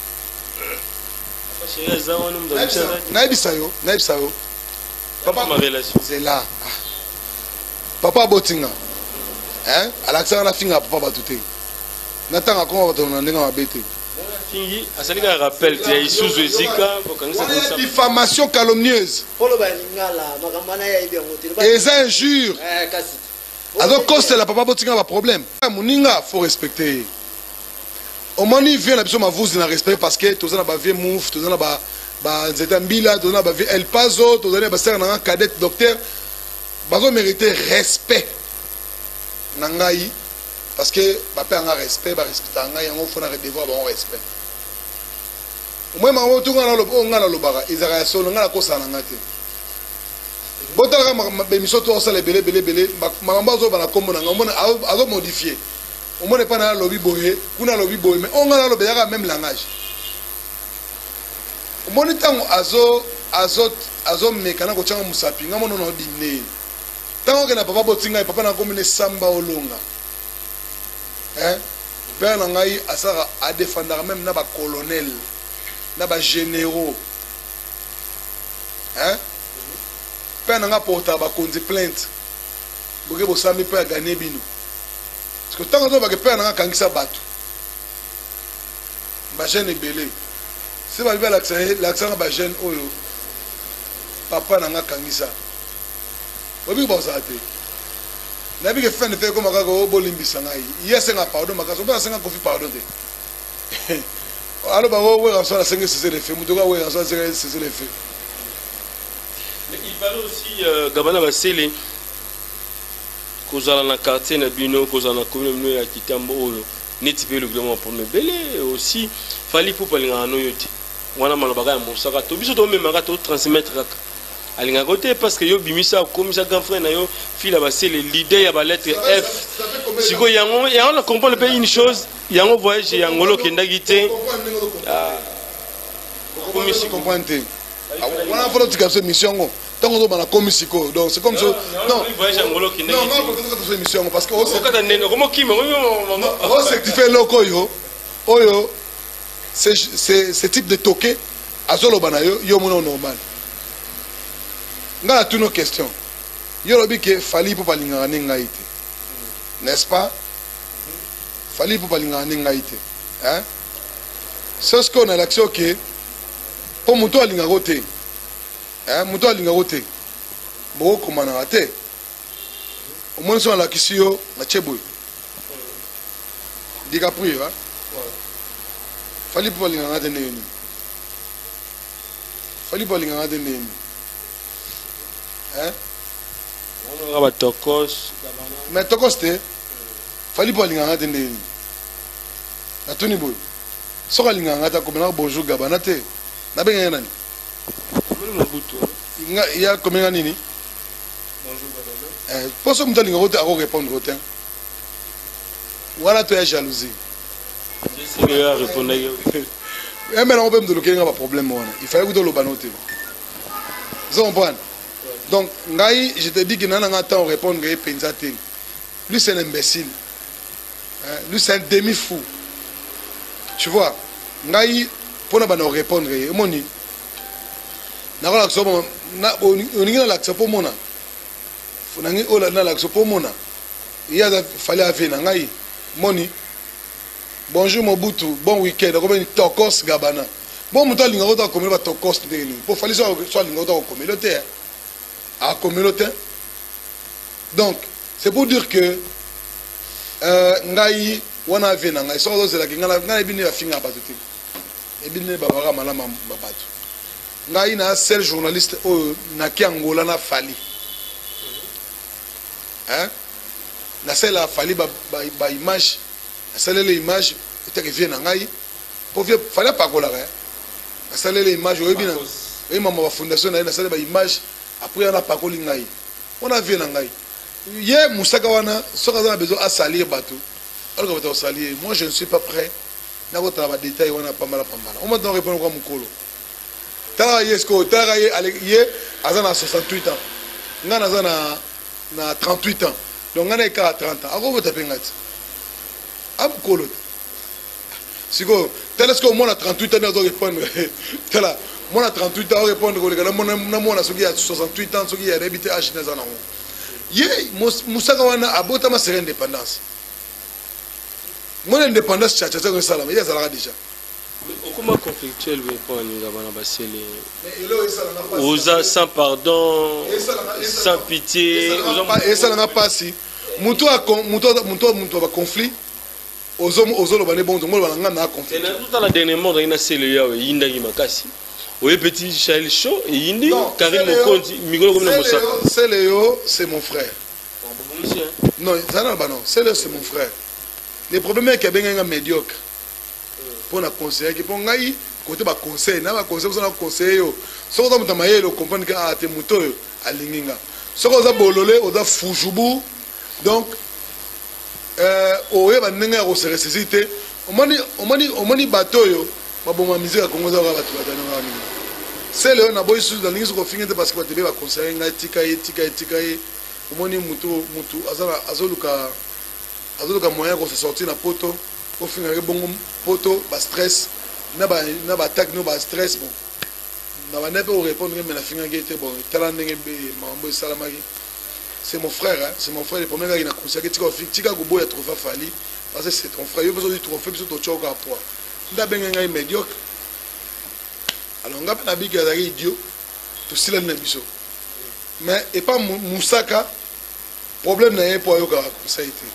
Na ebisa yo, na ebisa yo. Papa ma relation c'est là. Papa botinga. Hein? Alaksa na finga papa batute. Natanga ko batona ndinga mabete. Fingi, asali ka rappel te Isuzu ezika bokangisa ça. Diffamation calomnieuse. Polo ba lingala makamana ya ibi ngote. Les injures. Eh kasi. Alors cause la papa botinga ba problème. Muninga faut respecter. Au moment où il vient, la vous n'a respect parce que tous les vie mouf, tous les ba Zetambila, tous les vie El Paso, tous les basser un cadet docteur, bazo mériter respect. Nangai parce que papa a un respect, ba respect nangai, on faut na devoir bon respect. Au moins maman tout ngana lo ngana lo bara, Israël solo ngana ko sa nangate. Botala ma bémission to ça les belé belé belé, ma maman zo ba na kombo nanga, on a modifié. On ne peut pas dans le lobby boy, on a le lobby boy, mais on a le même langage. On est en azo, azo, azo, mais quand on a un musapi, on a un dîner. Tant qu'on n'a pas botinga, papa n'a comme une samba au longa. Hein? père na ngai asara a défendre même na ba colonel na ba généraux hein père na nga porta ba konzi plainte boke bo sami père gagner bino parce que tant que ba père na nga kangisa bato ba jeune belé si ba ba l'accent l'accent ba jeune oyo papa na nga kangisa obi ba osate na bi ke fin de te ko maka ko bolimbisa ngai yes nga pardon maka so ba senga kofi pardon te alors ba wo we so la senga c'est les faits muto ka we so c'est les faits. Il parle aussi euh, Gabana Basele kozala na quartier na bino kozala na commune ya Kitambo oyo neti pe le gouvernement pour me belé aussi fali pour palinga no yote wana malobaka ya mosaka to biso to memaka to transmettre kaka alinga côté parce que yo bimisa komisa grand frère na yo fila Basele leader ya ba lettre F siko yango yango na comprendre pe une chose yango voyage yango lo kenda gite ah komisi comprendre on a fait notre mission tant qu'on a commis siko donc c'est comme ça non non non pour mission parce que on certifie loko yo oyo c'est c'est ce type de toqué azolo bana yo yo mono normal ngala toutes nos questions yo lobi que fali pour palinga ngai te n'est-ce pas fali pour palinga ngai te hein c'est ce qu'on a l'action que pour muto alinga roté hein muto alinga roté bo komana raté au moins sur la question na cheboy diga pour hein fali pour alinga raté né fali pour alinga raté né hein on va tokos mais tokos te fali pour alinga raté né na toni boy so alinga raté komana bonjour gabana te na benga nani il y a combien nini eh poso mtu alinga rote ako répondre rote voilà toi jalousie je sais que répondre et maintenant on peut me donner un problème il fallait que tu le banote vous comprenez donc ngai je te dis que nana nga temps répondre ngai penza te lui c'est un imbécile lui c'est un demi fou tu vois ngai pour ne répondre moni na la so na oningi na la so pour mona funangi ola na la so pour mona il y a fallait avoir ngai moni bonjour Mobutu bon week-end comme une tokos gabana bon muto linga ko ta komelo ba tokos te ni pour fallait so so linga ko ta communauté à communauté donc c'est pour dire que euh ngai wana vena ngai so zo la ngala ngai bini ya finga ba tuti et bien babara malama babatu ngai na seul journaliste o na ki Angola na fali hein na seul la fali ba ba image na seul les images était que vient ngai pour vieux fallait pas coller hein na seul les images o bien et maman ba fondation na seul ba image après on a pas coller ngai on a vu ngai hier musaka wana so kaza besoin à salir batu alors que va salir moi je ne suis pas prêt na ko travailler détail wana pambala pambala on m'a donné répondre comme mukolo tara yesko tara ye ye azana soixante-huit ans ngana azana na trente-huit ans donc ngana eka trente ans ako vota pengati am kolo siko telesco moi na trente-huit ans doit répondre tala moi na trente-huit ans répondre ko lekala mona na mona soki ya soixante-huit ans soki ya habité âge na zana ye musaka wana abota ma sereine indépendance mon indépendance tchatcha ça ça là mais il y a ça déjà comment conflictuel pour Ngabana Basele osa sans pardon sans pitié et ça n'a pas si muto a muto muto muto ba conflit ozo ozo lo bane bon mo ba ngana conflit et tout la dernière mort ina sele ya yinda ki makasi oye petit Charles Show et yindi Karim Mokonzi migolo comme le Moussa c'est Léo c'est mon frère non ça non non c'est Léo c'est mon frère le problème est que ben un médiocre pour na conseiller qui pour ngai côté ba conseil na ba conseil ça na conseil yo so ko mutama yelo comprendre que a te muto alinginga so ko za bololé o za fujubu donc euh oye ba nenga ko se ressusciter o mani o mani o mani bateau yo ba bon musique ko ngoza ba batu batana ngani c'est le na boy sous dans l'ingi ko finite parce que ba tebe ba conseiller ngai tika yi tika yi tika yi o mani muto muto azala azoluka azoluka moyen ko se sortir na poto ofingaka bongo poto ba stress na ba na ba attaque no ba stress bon na ba nepe o répondre mais na fingaka était bon tala ndenge be mambo salamaki c'est mon frère hein? C'est mon frère le premier gars qui a conseillé tika ofik tika go boya trophée fali parce que c'est ton frère yo besoin du trophée biso to choka poa nda benga ngai médiocre alors ngapa na bigi azaki idiot to sila na biso mais et pas Moussaka problème na yé pour yo ka conseil té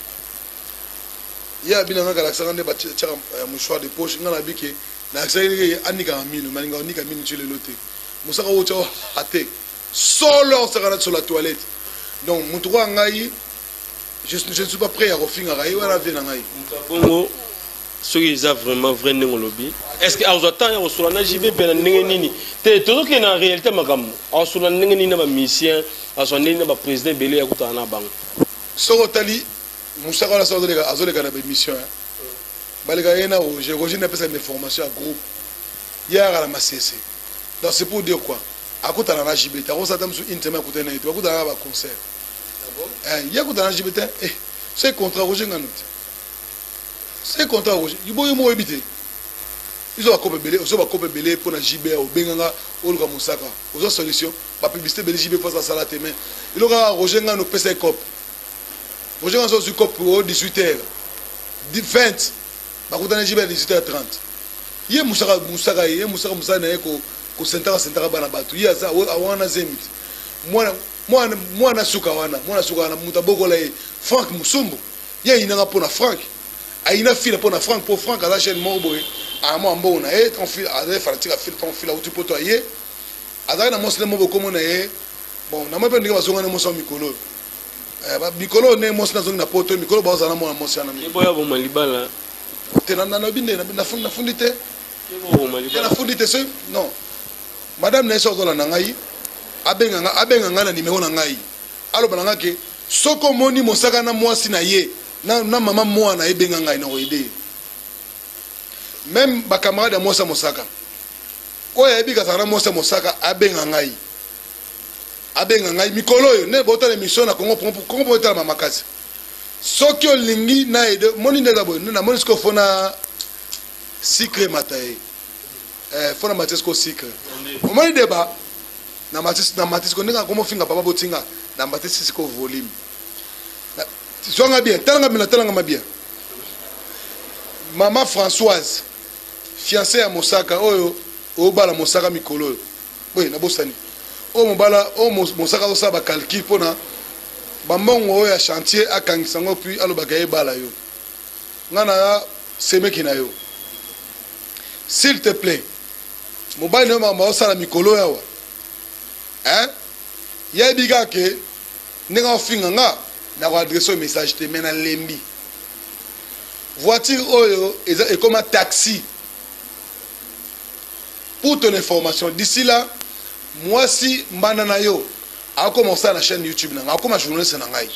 ya bina nga la sangande ba tira mouchoir de poche nga na biki na accéléré anika minu malinga onika minu tu le loté Moussaka wo tio até solo sera sur la toilette donc mutuwa ngai je je ne suis pas prêt à refinga ngai wala vena ngai bongo ce qui est vraiment vrai ndenge lobby est-ce que azotan ya osula na jibe pena ndenge nini te todo ke na réalité makam osula ndenge nini na ba musicien aso ndenge na ba président belé ya kutana na bango soko tali Moussaka la sorte de azoleka na ba émission baleka yena o je rejoins na pesa information à groupe hier à la macc donc c'est pour dire quoi akutana na J B T akosa tamsu intema kutana itu akutana ba concert ah bon eh ya kutana J B T eh c'est contrat Roger Nganout c'est contrat Roger yibo yimo ebité ils ont copé belé ils ont copé belé pour na J B O benganga oluka Moussaka aux solution ba publicité belé J B face à Salate mais il aura Roger Nganout P C cop Roger Nganout sur cop pour dix-huit heures vingt ba kutana J B à dix-huit heures trente ye Moussaka Moussaka ye Moussaka Moussaka na ko ko sentara sentara bana batu ya za awana zemit mwana mwana mwana suka wana mwana suka wana mutaboko la Frank Musumbu ye inanga pona Frank aina fila pona Frank pour Frank à la chaîne morboé a mo mbona e ton fil a des falatika fil ton fil auto poto ye azana na mosle mobo komo na ye bon na mo pendika bazonga na moso mikolo eh ba mikolo ne mosna zonga na poto mikolo ba zana mo na mosana mi boya bo malibala tena na na binde na na fundite bo malibala na fundite so non madame Neso Zola Nangai, Abenganga, Abenganga na numéro Nangai. Alors, Banangake, Soko Moni Moussaka na moi sinaye, na maman moi na Ebenganga na oide. Même ma camarade à Moussa Moussaka. Oya Ebi Kasana Moussa Moussaka, Abengangai. Abengangai, Mikolo, ne bota l'émission na Congo pour Congo pour être mamakasi. Sokyo Lingi na ede, Moni Nedabo, na Monisko Fona Secret Matae. Eh, fona Matisco secret. Au moment du débat, na Matis na Matisco n'enga comment finga papa botinga, na Matisco volume. Zonga bien, talanga bien, talanga bien. Maman Françoise, fiancée à Moussaka, oyo, o bala Moussaka mikolo. Oui, na bosani. O mobala, o Moussaka osa ba calcul pona. Bambongo oyo ya chantier akangisango puis alo bagaye bala yo. Ngana semeki na yo. S'il te plaît, mobile no mama osala mikolo yawa hein ya biga ke ninga ofinga nga na ko adresser un message te mena lembi voiture oyo est comme un taxi pour ton information d'ici là moi si mbana na yo a commencé la chaîne YouTube na a comme journaliste na ngai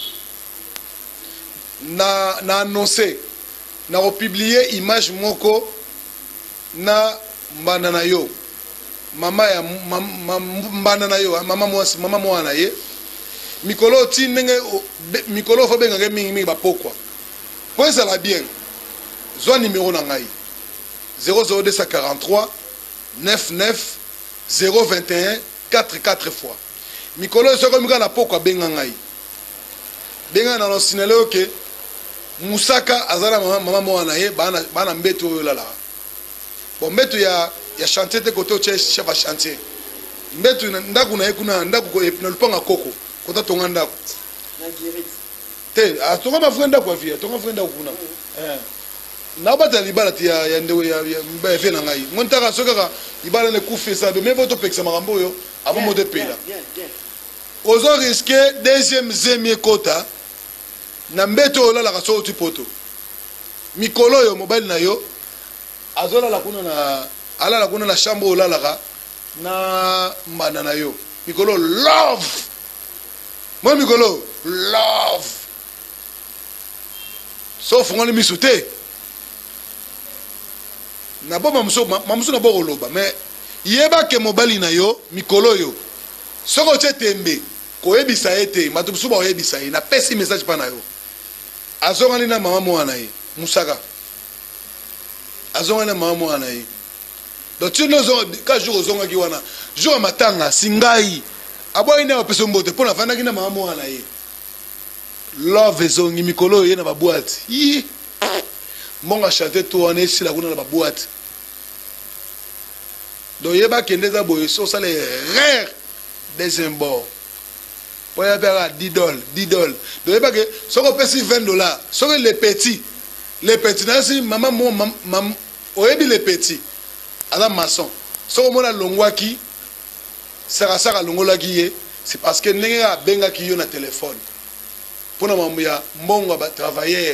na na annoncé na republier image moko na mbana na yo mama ya mbana na yo mama mwasi mama mwana ye mikolo ti ndenge mikolo fo benga mingi mingi ba pokwa po ça la bien zo numéro na ngai zéro zéro deux quarante-trois quatre-vingt-neuf zéro vingt et un quatre-quatre fois mikolo so ko na pokwa benga ngai benga na no sinele oke Moussaka azala mama mama mwana ye bana bana mbeto yo lala bon mbeto ya ya chantier te côté au chef à chantier mbeto ndaku na ekuna ndaku ko na lupanga koko kota tonga ndaku na girit te a tonga mafrenda kwa via tonga frenda kuna eh na bata libala ti ya ya ndewe ya mba fe na ngai montaka soka libala ne kufe ça mais voto peksa makambo yo avant mode pela ozo risquer deuxième zemie kota na mbeto la la kaso tu poto mikolo yo mobile na yo azola la kuna na ala la kuna na chambre olalaka na mbana na yo mikolo love moi mikolo love so fongoli misute na bo mamso mamso na bo koloba mais yeba ke mobali na yo mikolo yo soko chetembe ko yebisa ete matubusu ba yebisa na pesi message pa na yo azongani na mama mwana ye Moussaka azonga na mama mwana ye donc tu nous on ka jour ozonga ki wana jour matanga singai aboyi na peso mbote pona fanda ki na mama mwana ye love ezongi mikolo ye na ba boîte yi monga chanter to wana esi la kuna na ba boîte donc yeba kende za boye so ça les rares des imbos pour y avoir dix dollars dix dollars donc yeba que so ko pesi vingt dollars so que les petits les petits na si maman mo maman oyebi les petits ala maçon so ko mona longwaki sera sera longolaki ye c'est parce que ndenge a benga ki yo na téléphone pour na mamu ya mbongo ba travailler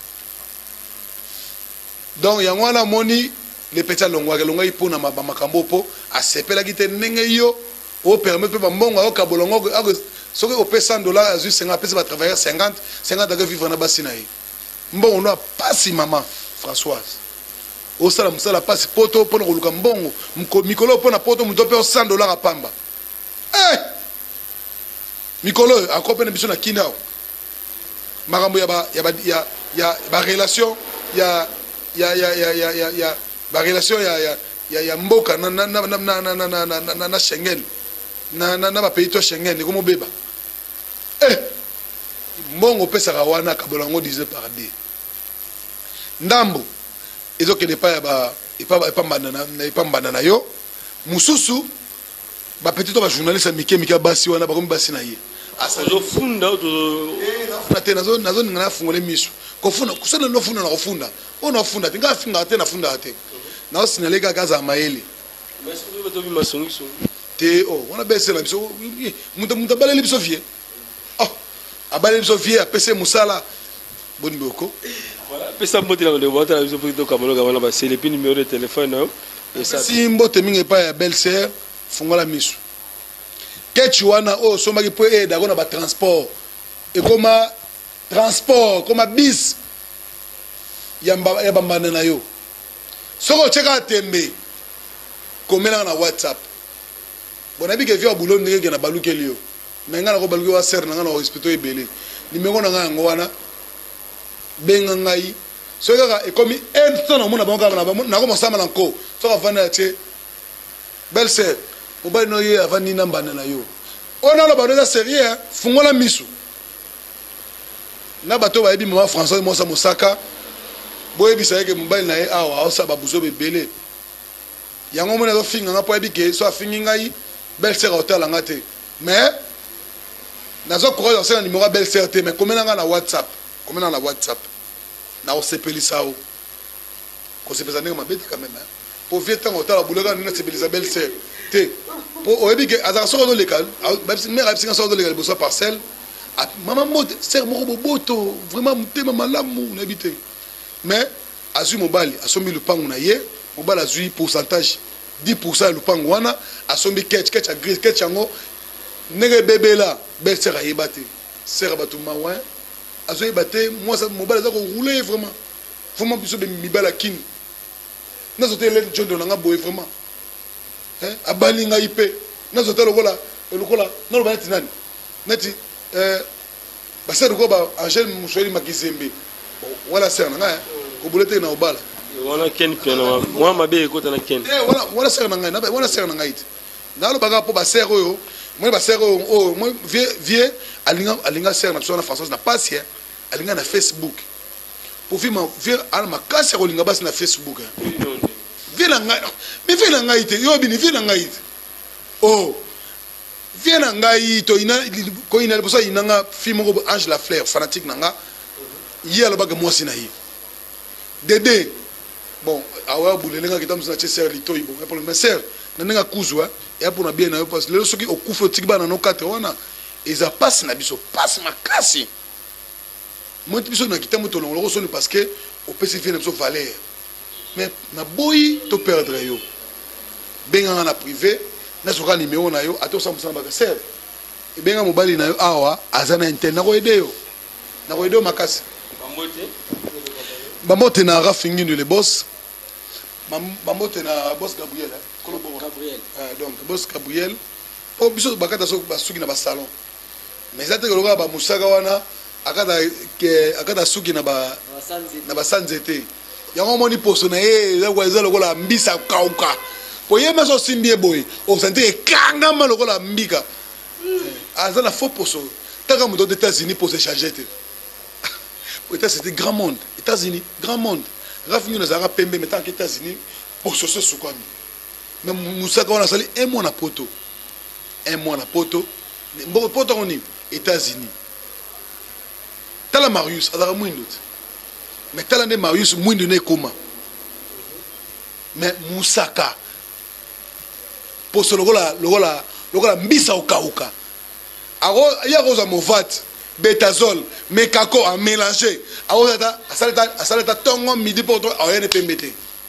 donc yango na moni les petits longwaki longwaki pour na makambo po a sepela ki te ndenge yo o permettre ba mbongo o kabolongo so que au pèse cent dollars azu cinquante pèse ba travailler cinquante cinquante de vivre na basina yi mbongo no pas si maman Françoise au sala musala passe poto pour koluka mbongo mikolo pour na poto muto pe cent dollars a pamba eh mikolo akope na biso na kinao makambo ya ba ya ba ya ya ba relation ya ya ya ya ya ya ya ba relation ya ya ya ya mboka na na na na na na na na na Schengen na na na ba pays to Schengen ko mo beba eh mbongo pesa ka wana kabolango disait par deux ndambo ezo ke ne pas ba ipa ipa mbana na ipa mbana na yo mususu ba petit to ba journaliste mike mike basi wana ba ko basi na ye asazo funda to eh na funda te nazo nazo ngana fungole miso ko funda kusana no funda na ko funda ona funda tinga finga te na funda te na sinalega kaza maele mais ce que tu veux masongi so te oh on a baissé la biso muta muta baleli biso vie oh abaleli biso vie a pc musala bonne boko voilà pesa mbote na le boîte la biso pour to kamolo kamana ba c'est le numéro de téléphone et ça si mbote mingi pa ya belle sœur fungola miso kechi wana oh somaki po e da kona ba transport et comme transport comme bis ya ya bambana na yo soko cheka tembe komela na WhatsApp bonabi ke via boulot ndenge na baluke lio menga na ko baluke wa ser na na hospital ebele nimeko na nga ngwana benga ngai so kaka e komi un ton na mona banka na na ko mosama na ko so ka vana te belle sœur mobali no ye avani na mbana na yo ona lo bano za sérieux fungola misu na bato ba ebi mama François Mosa Mosaka boye bisa ke mobali na ye awa osa babuzo bebele yango mona zo finga nga po ebi ke so afingi ngai belle sœur hôtel nga te mais nazo courage dans le numéro belle sœur te mais comment nga na WhatsApp comment na WhatsApp na o sepelisa o ko sepelisa ndenge mabeti quand même pour vieux temps hôtel la boulot na sepelisa belle sœur te pour oyebi ke azaka soko do lekal même mère a singa soko do lekal boso parcelle maman mote sœur moko boboto vraiment mutema malamu na bité mais azui mobali asombi lupangu na ye mobali azui pourcentage dix pour cent lupangu wana asombi ketch ketch a gris ketch yango nenge bébé là belle sœur ayeba te sœur bato mawa azo yeba te moi ça mobali za ko rouler vraiment vraiment biso be mibala kin na zote le jondo nga boye vraiment hein abali nga ipe na zote lokola lokola na lo banati nani nati euh ba sœur ko ba Angel Moussoli Makizembe wala sœur nga ko bulete na obala wana ken piano moi mabe ko tana ken eh wala wala sœur nga na wala sœur nga ite na lo baga po ba sœur oyo moi ba sœur oyo moi vie vie alinga alinga sœur na so na Françoise na passe alinga na Facebook pour vie ma vie ala makasi ko linga basi na Facebook vie na nga mais vie na nga ite yo bini vie na nga ite oh vie na nga ito ina ko ina boso ina nga film ko Ange la Fleur fanatique na nga yi ala baga moi sina yi Dédé bon awa boulele nga kitamzo na sœur lito ibo pour le sœur na nga kuzwa et pour na bien na parce le soki okufa tikba na no quatre wana eza passe na biso passe makasi moi biso na kitambo to longo soni parce que au P C V na biso valeur mais na boyi to perdre yo benga na privé na soka numéro na yo ato cent pour cent ba sœur e benga mobali na yo awa azana internet na ko aider yo na ko aider makasi bambote bambote na rafingi le boss bambote na boss Gabriel Gabriel euh donc boss Gabriel o biso bakata so basuki na ba salon mais ça te ko ba musaka wana akata ke akata suki na ba na ba sanzete yango moni poso na ye eza lokola mbisa kauka po ye meso simbi boy o sente ekangama lokola mbika aza na faux poso taka moto aux États-Unis pour se changer te peut-être c'était grand monde États-Unis grand monde rafini na zara pembe mais tant que États-Unis pour se soukwami mais musaka on a sali un mois na poto un mois na poto bon poto on est États-Unis tala Marius azara mwindo mais tala ne Marius mwindo ne koma mais musaka pour ce logola logola logola mbisa okauka aro ya rosa movat betazol mekako a mélanger aro ta asaleta asaleta tongo midi pour toi ayene pembete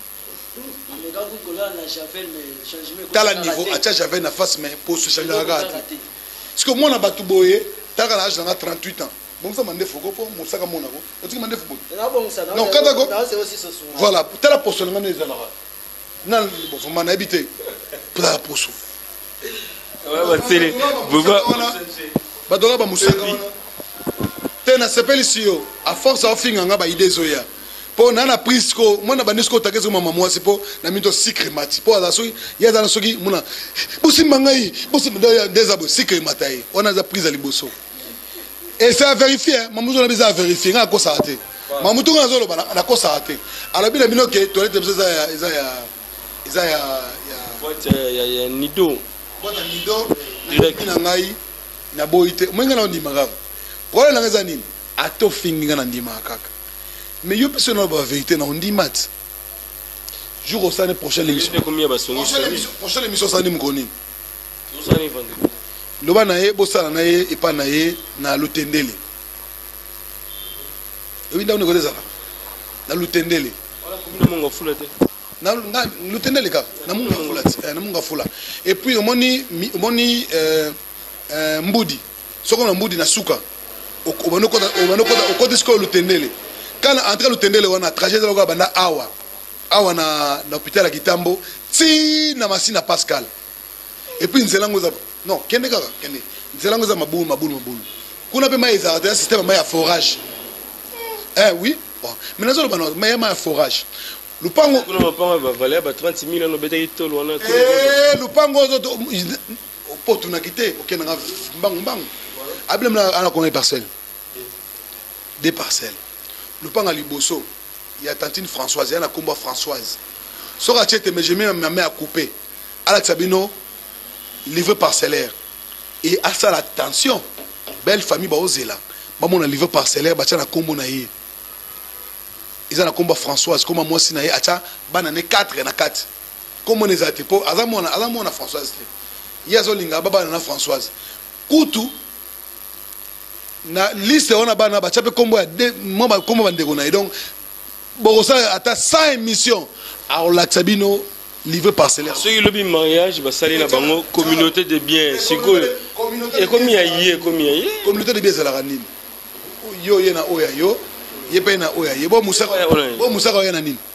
tala niveau acha j'avais na face mais pour se changer la gâte parce que moi na batu boye tala l'âge dans trente-huit ans bon ça mande foko pour musaka mona ko tu mande foko non kada ko voilà tala poso ngane ezala nan bon faut m'en habiter pour la poso ouais bah c'est badoka ba musaka tena sepeli sio a force of finga nga ba idée zoya po na na prisco mona banisco takezo mama mwasi po na mito secret mati po ala soki ya za soki muna busi mangai busi ndoya dezabo secret matai on a za prise liboso et c'est à vérifier mamuzo na biza vérifier nga ko sa te mamuto nga zolo bana na ko sa te ala bi na bino ke toilette biza ya iza ya iza ya ya ya ya nido bona nido direct na ngai na boite mwenga na ndima kaka problème na ngeza nini ato finga na ndima kaka mais yo personne na ba vérité na ndima t jour au sane prochaine émission combien ba songi prochaine émission ça ni mkoni ça ni vendre loba na ye bosala na ye epa na ye na lutendele ebi ndawo ngoleza na lutendele wala kumina monga fula te na na lutendele ka na monga fula te na monga fula et puis omoni omoni euh Euh, mbudi soko na mbudi na suka obanoko obanoko okoti sko lutendele kana entre lutendele wana tragédie lokwa banda awa awa na na hôpital ya Kitambo ti na masina Pascal et puis nzelango za non kende kaka kende nzelango za mabulu mabulu mabulu kuna pe mai za un système mai ya forage eh oui bon mais nazo bana mai mai ya forage lupango kuna lupango ba valer ba trente mille no beta itolo wana eh lupango zo pour tout nakité ok na mbang mbang ablem la ala combien parcelles des parcelles le pang à liboso il y a tantine Françoise il y a na combat Françoise sora tete mais j'ai mis ma main à couper ala sabino livre parcellaire et à ça l'attention belle famille ba ozela ba mon livre parcellaire ba na combo na yi ils a na combat Françoise comme moi si na yi acha bana ne quatre na quatre comme on les a été pour azamona azamona Françoise yazo linga baba na Françoise kutu na liste ona bana ba chape kombo ya mo ba kombo bandeko na donc bokosa ata cent émissions à Olaxabino livré parcellaire ceux qui le bi mariage ba sali na bango communauté de biens siko et comme ya yé comme ya yé communauté de biens la ranine yo yena oya yo yepe na oya ye bo musaka bo musaka yana nini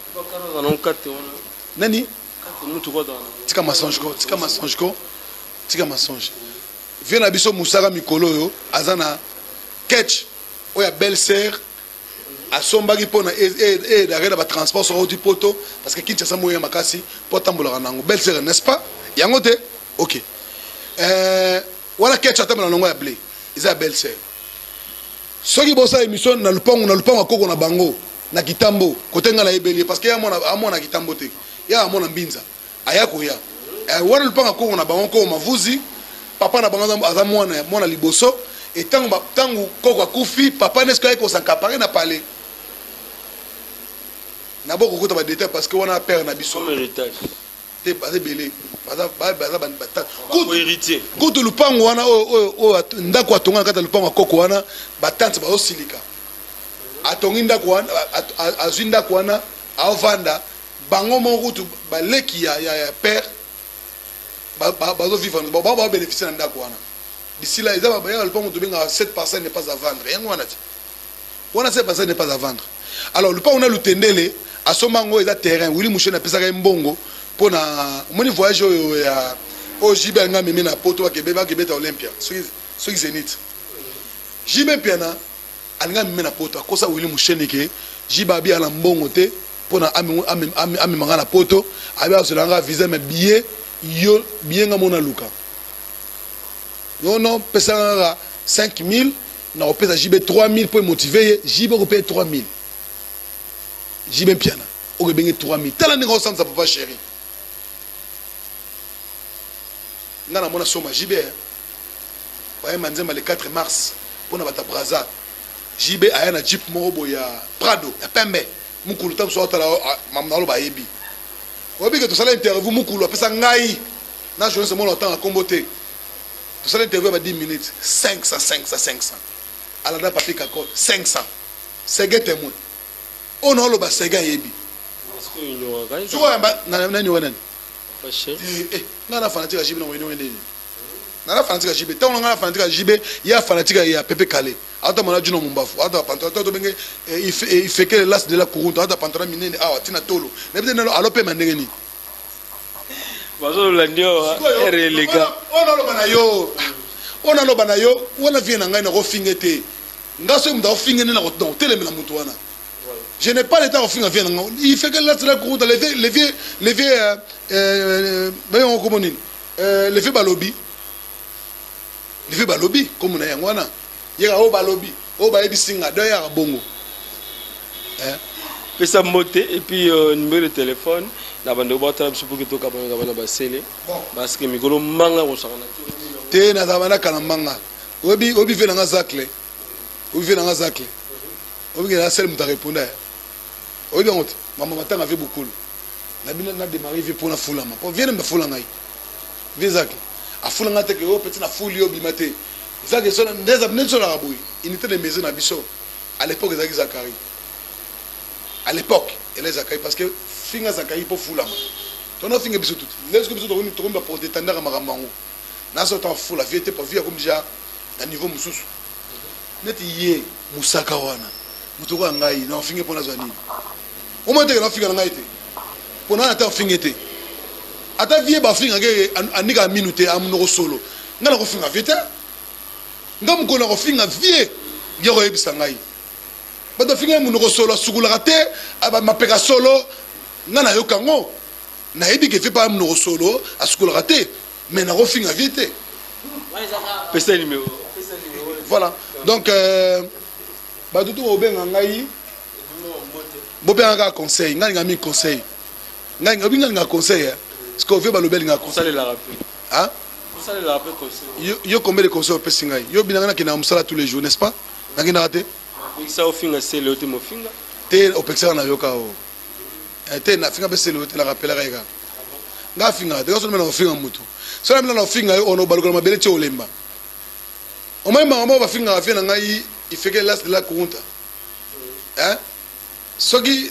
nani tika mensonge ko tika mensonge ko tika mensonge viens na biso musaka mikolo yo azana catch oya belle-sœur asombaki pona et et d'arrêt ba transport sur du poto parce que Kinshasa moya makasi potambola nango belle-sœur n'est-ce pas yango te OK euh wala catch atamala nango ya blé isa belle-sœur soki bosa émission na lupango na lupango akoko na bango na Kitambo kotenga na ebeli parce que ya mona amona Kitambo te ya amona mbinza ayako ya eh wana lupanga ko na bango ko mavuzi papa na bango aza mwana mwana liboso et tangu tangu koko akufi papa nesko ayeko sankapare na parler na boko kota ba détail parce que wana père na biso héritage te baza belé baza baza bata ko héritier kutu lupango wana o o ndako atonga kata lupango koko wana batante ba osilika atongi ndako wana azwi ndako wana avanda bango moko tu baleki ya ya père ba ba zo vivre ba ba bénéficier na ndako wana d'ici là ils ont ba ya le pont to benga sept parcelles n'est pas à vendre rien wana ti wana sept parcelles n'est pas à vendre alors le pont on a le tendele à somango eza terrain wili mushé na pesa ka mbongo pona moni voyage ya o jibenga mimi na poto wa kebeba kebeta Olympia so so Zénith jibe piana alinga mena poto akosa wili mushenike jiba bi ala mbongo te pona ami ami ami mangana poto abi azolanga visa me billet yo bien nga mona luka non non pesa cinq mille na opesa jibe trois mille pour motiver jibe ko payer trois mille jibe piana o ko bengi trois mille tala ningo samsa papa chéri ngana mona soma jibe ba manzema le quatre mars pona bata braza jibe aya na jeep moko ya Prado ya pembe mukulu tam so tala mamnalo ba yebi obi ke to sala interview mukulu apesa ngai na journée mo longtemps à comboter to sala interview ba dix minutes cinq cents cinq cents cinq cents ala da papier kakot cinq cents sege témoin ono lo ba sega yebi est-ce que il y aura gain tu vois na na ni wana fâché eh ngana fanatique jibe na wene wene na fanatique jibe tant ngana fanatique jibe ya fanatique ya Pepe Kale ata mona juno mumbafu ata pantalon to benge il fait il fait que l'as de la courante ata pantalon minene ah tina tolo ne peut nalo alope mandenge ni bazo la ndio ere les gars ona lo bana yo ona lo bana yo ona vient ngai na ko fingete ngaso mda fingene na ko don telemela mutu wana je n'ai pas le temps de finir vient il fait que l'as de la courante les vieux les vieux les vieux euh ben on comment dit euh les vieux balobi les vieux balobi comme na yangwana yega o balobi o ba ebisinga do ya bongo eh pesa moté et puis euh, numéro de téléphone na bande bota biso pour que to ka bana bana ba sele parce que mikolo manga ko sakana te na zabana kana manga obi obi vena nga zakle obi vena nga zakle obi na sel muta répondre obi honte mama matanga ve beaucoup na bina na démarrer vie pour na fulama pour vienne me fulanga vie zakle a fulanga te ke o petit na fuli obi maté ça que son des abnés sur la rabouille unité de maison à Bissau à l'époque de Zakari à l'époque elle est Zakari parce que finga Zakari pour fulama ton a finga Bissau tout les que Bissau on tombe pour détendre à Maramango na ce temps fou la vie était pas vie comme déjà à niveau mususu net yé musaka wana mutuko ngai na finga pour na zani au moins que na finga ngai te pour na ta finga te ata vie ba finga ke anika minute amuno solo ngala ko finga vite ngam ko na ko finga vie ya ko ebisa ngai ba do finga mu no solo sukula kate aba mapeka solo ngana yo kango na ebi ke fait pas mu no solo asukula kate mais na ko finga vie te pesa numéro voilà donc euh ba dutu obenga ngai bobenga ka conseil ngai ngami conseil ngai ngabi ngai conseil parce que veut ba lobeli nga conseil la rappeler hein ça le rappel conseil yo yo combien de conseils au pesingai yo binanga ki na musala tous les jours n'est-ce pas nagi na raté ça au finga c'est le ultimo finga te au pexer na yoka o te na finga bese le la rappeler ka nga finga te so na finga mutu so na na finga yo ono balukala mabele che olemba o mai mama ba finga afina ngai il fait que l'as de la courante hein soki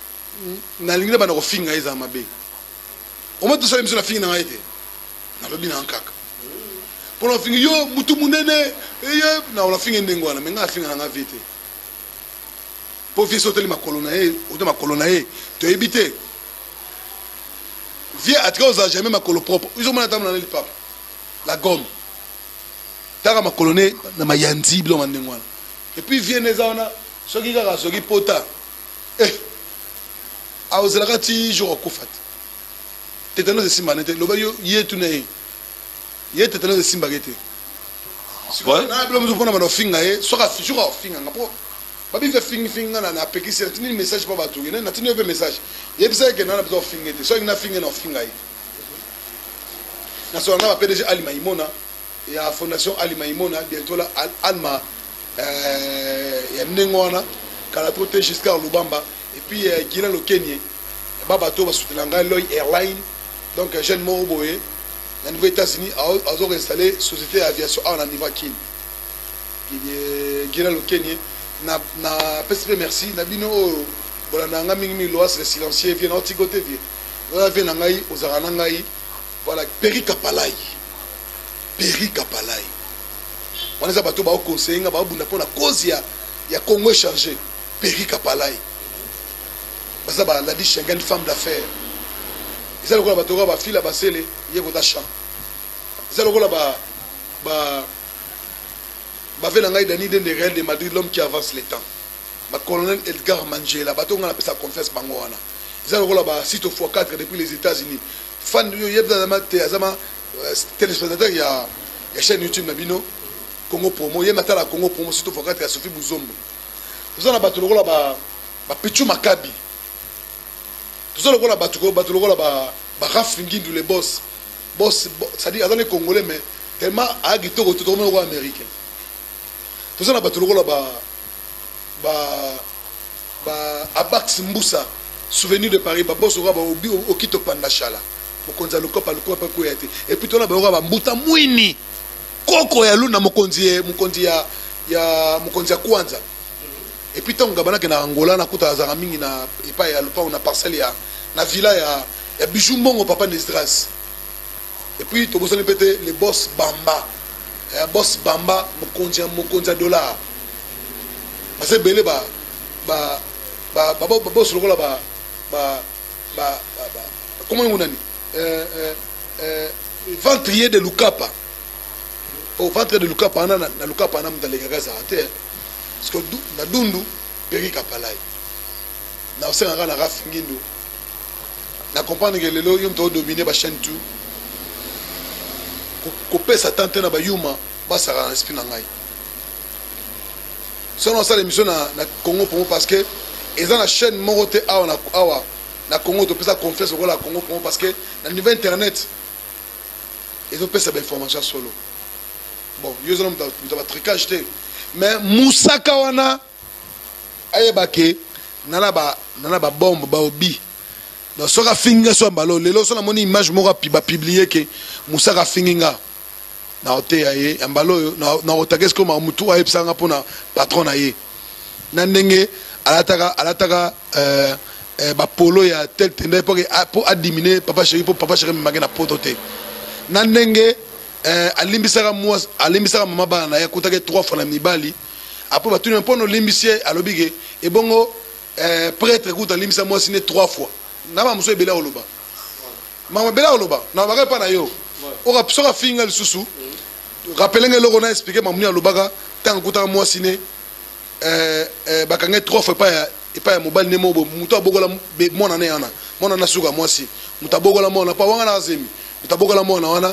na lingina bana ko finga iza mabe o mo to so na finga ngai te na lobi na nkaka pour la finga yo mutu munene eye na la finga ndengwana me nga finga na vite pour fi sauter ma colonna e ou de ma colonna e to éviter viens à trois jamais ma colo propre ils ont mon attendre dans le pape la gomme tara ma colonne na ma yanzi blo mandengwana et puis vient les ona soki kaka soki pota eh a ozela ti jour ko fat tétanos de simba nete loba yo yetu ne ye tétanos de simba gete ouais na blo mo pona ma finga e soka fichura finga ngapo babi ve finga finga na na pekisi tini message pa batu ne na tini ve message ye bisa ke na na besoin finga te so ina finga na finga e na so na P D G Ali Maimona et la fondation Ali Maimona bientôt là Alma euh ya mnengona kala proté jusqu'à Lubamba et puis Guinan le Kenya baba to ba soutenanga Loy Airline donc jeune mo boye na niveau États-Unis a ont installé société aviation en Nivakin Guinan le Kenya na na P C P merci na bino bolanda nga mingi mi loas le silencieux vient au tigoté vie on vient ngai ozarana ngai voilà Peri Kapalai Peri Kapalai on les a bateau ba conseiller nga ba bunda pona cause ya ya Congo échanger Peri Kapalai parce que la dit Schengen femme d'affaires ils ont le bateau ba fila ba sele yeko ta champ ils ont le ba ba Bavé Nangaï Dani de Real de Madrid, l'homme qui avance le temps. Ma colonel Edgar Mangela, bateau on a appelé ça confesse Bangoana. Ils ont là-bas six fois quatre depuis les États-Unis. Fan de Yebda téléspectateur, il y a une chaîne YouTube Nabino, Congo Promo, il y a la Congo Promo, six fois quatre, il y a Sophie Bouzombo. Nous avons battu le rôle là-bas, Pichou Makabi. Nous avons battu le rôle là-bas, Raf Ngindou, les boss. Boss, c'est-à-dire, les Congolais, mais tellement à Guito, tout le monde américain. Nous avons battu le rôle là-bas, Abax Mboussa, souvenir de Paris, boss au Kito Pandachala. Mokonza lukopa lukopa ko yate et puis tona ba ba mbuta mwini koko ya luna mokonzi mokonzi ya ya mokonzi ya kwanza et puis tonga banaka na Angola na kuta za mingi na epa ya lupa na parcelle ya na villa ya ya bijou mbongo papa Nesdras et puis to bosani pété les boss Bamba ya boss Bamba mokonzi mokonzi dollar parce que belé ba ba ba ba boss lokola ba ba ba comment on a dit Euh, euh, euh, ventrier de Lukapa. Au ventre de Lukapa, on a na Lukapa, on a dans les gaz à terre. Parce que na dundu peri kapalai. Na aussi on a na Raf Ngindou. Na comprendre que les lois yom to dominer ba chaîne tout. Ko pesa tante na ba yuma ba sara esprit na ngai. Selon ça l'émission na na Congo Promo parce que ils ont la chaîne morote a on a awa. Na Congo to pesa confesse au la Congo parce que na niveau internet ils ont pesa information solo bon ils ont un tricage mais Moussa Kawana ayebake nana ba nana ba bombe ba obi na soka finga so mbalo lelo so na moni image moko ba publier que Moussa ka finga na hotel aye mbalo na na otakesko comme mutu ayebsanga pona patron aye na ndenge alataka alataka euh ba polo ya tel tende pour pour diminuer papa chéri pour papa chéri magana pototé na ndenge euh alimbisaka moi alimbisaka mama bana ya kutake trois fois na mibali après ba tuni mpono limbisie alobige et bongo euh prêtre kuta limbisa moi siné trois fois na ba muso ebela oloba mama bela oloba na ba pa na yo o ka soka finga le susu rappelenge loko na expliquer mamuni alobaka tant kuta moi siné euh euh bakanga trois fois pas ya et pas mobile nemo muta bogola mona na yana mona na suka mwasi muta bogola mona pa wanga na zemi muta bogola mona wana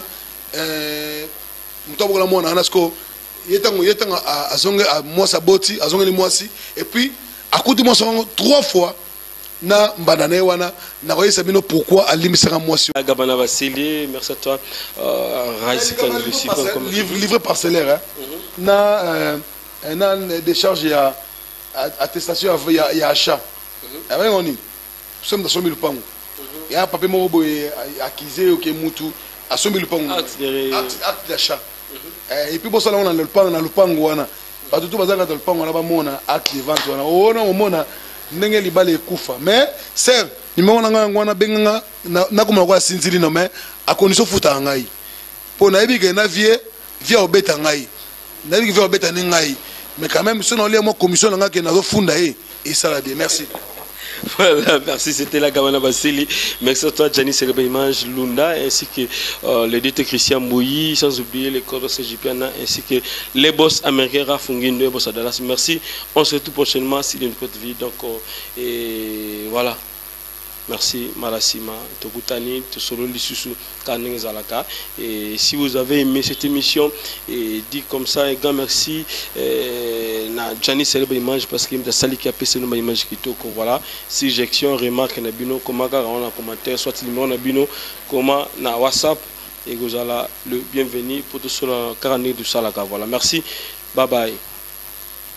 euh muta bogola mona ana sko yetango yetango azonge mwasa boti azonge ni mwasi et puis akuti mwasa trois fois na mbandane wana na koyesa bino pourquoi alimisaka mwasi Gabana Vassili merci à toi euh Raisika comme livre parcellaire hein na na décharge ya attestation ya ya achat avec on dit sommes dans somme le pango et un papier moko boy accusé ou que mutu a somme le pango acte d'achat et puis bossa là on a le pango na le pango wana ba tout bazanga dans le pango na ba mona acte de vente wana ona o mona ndenge libale kufa mais sir nimona nga ngwana benga na kuma kwa sinzili no mais a condition futa ngai po na yebi ke na vie vie obeta ngai na yebi ke vie obeta ngai. Mais quand même, si on a une commission, on a funda et ça va bien. Merci. Voilà, merci. C'était la Gabana Vassili. Merci à toi, Gianni Image Lunda, ainsi que euh, le député Christian Mouyi, sans oublier les corps C J P, ainsi que les boss américains Rafungindo et boss à Dallas. Merci. On se retrouve prochainement si d'une côte vie. Donc, euh, et voilà. Merci Marasima, Tokutani, Tosolo Lissusu, Kaneng Zalaka. Et si vous avez aimé cette émission, et dit comme ça, un grand merci à Gianni Célèbre Image parce qu'il m'a sali qui a passé une image qui toque. Voilà, suggestion, remarque, Nabino, comment on a commentaire, soit le numéro Nabino, comment na WhatsApp, et vous allez le bienvenu pour tout cela, quarante de Salaka. Voilà, merci, bye bye.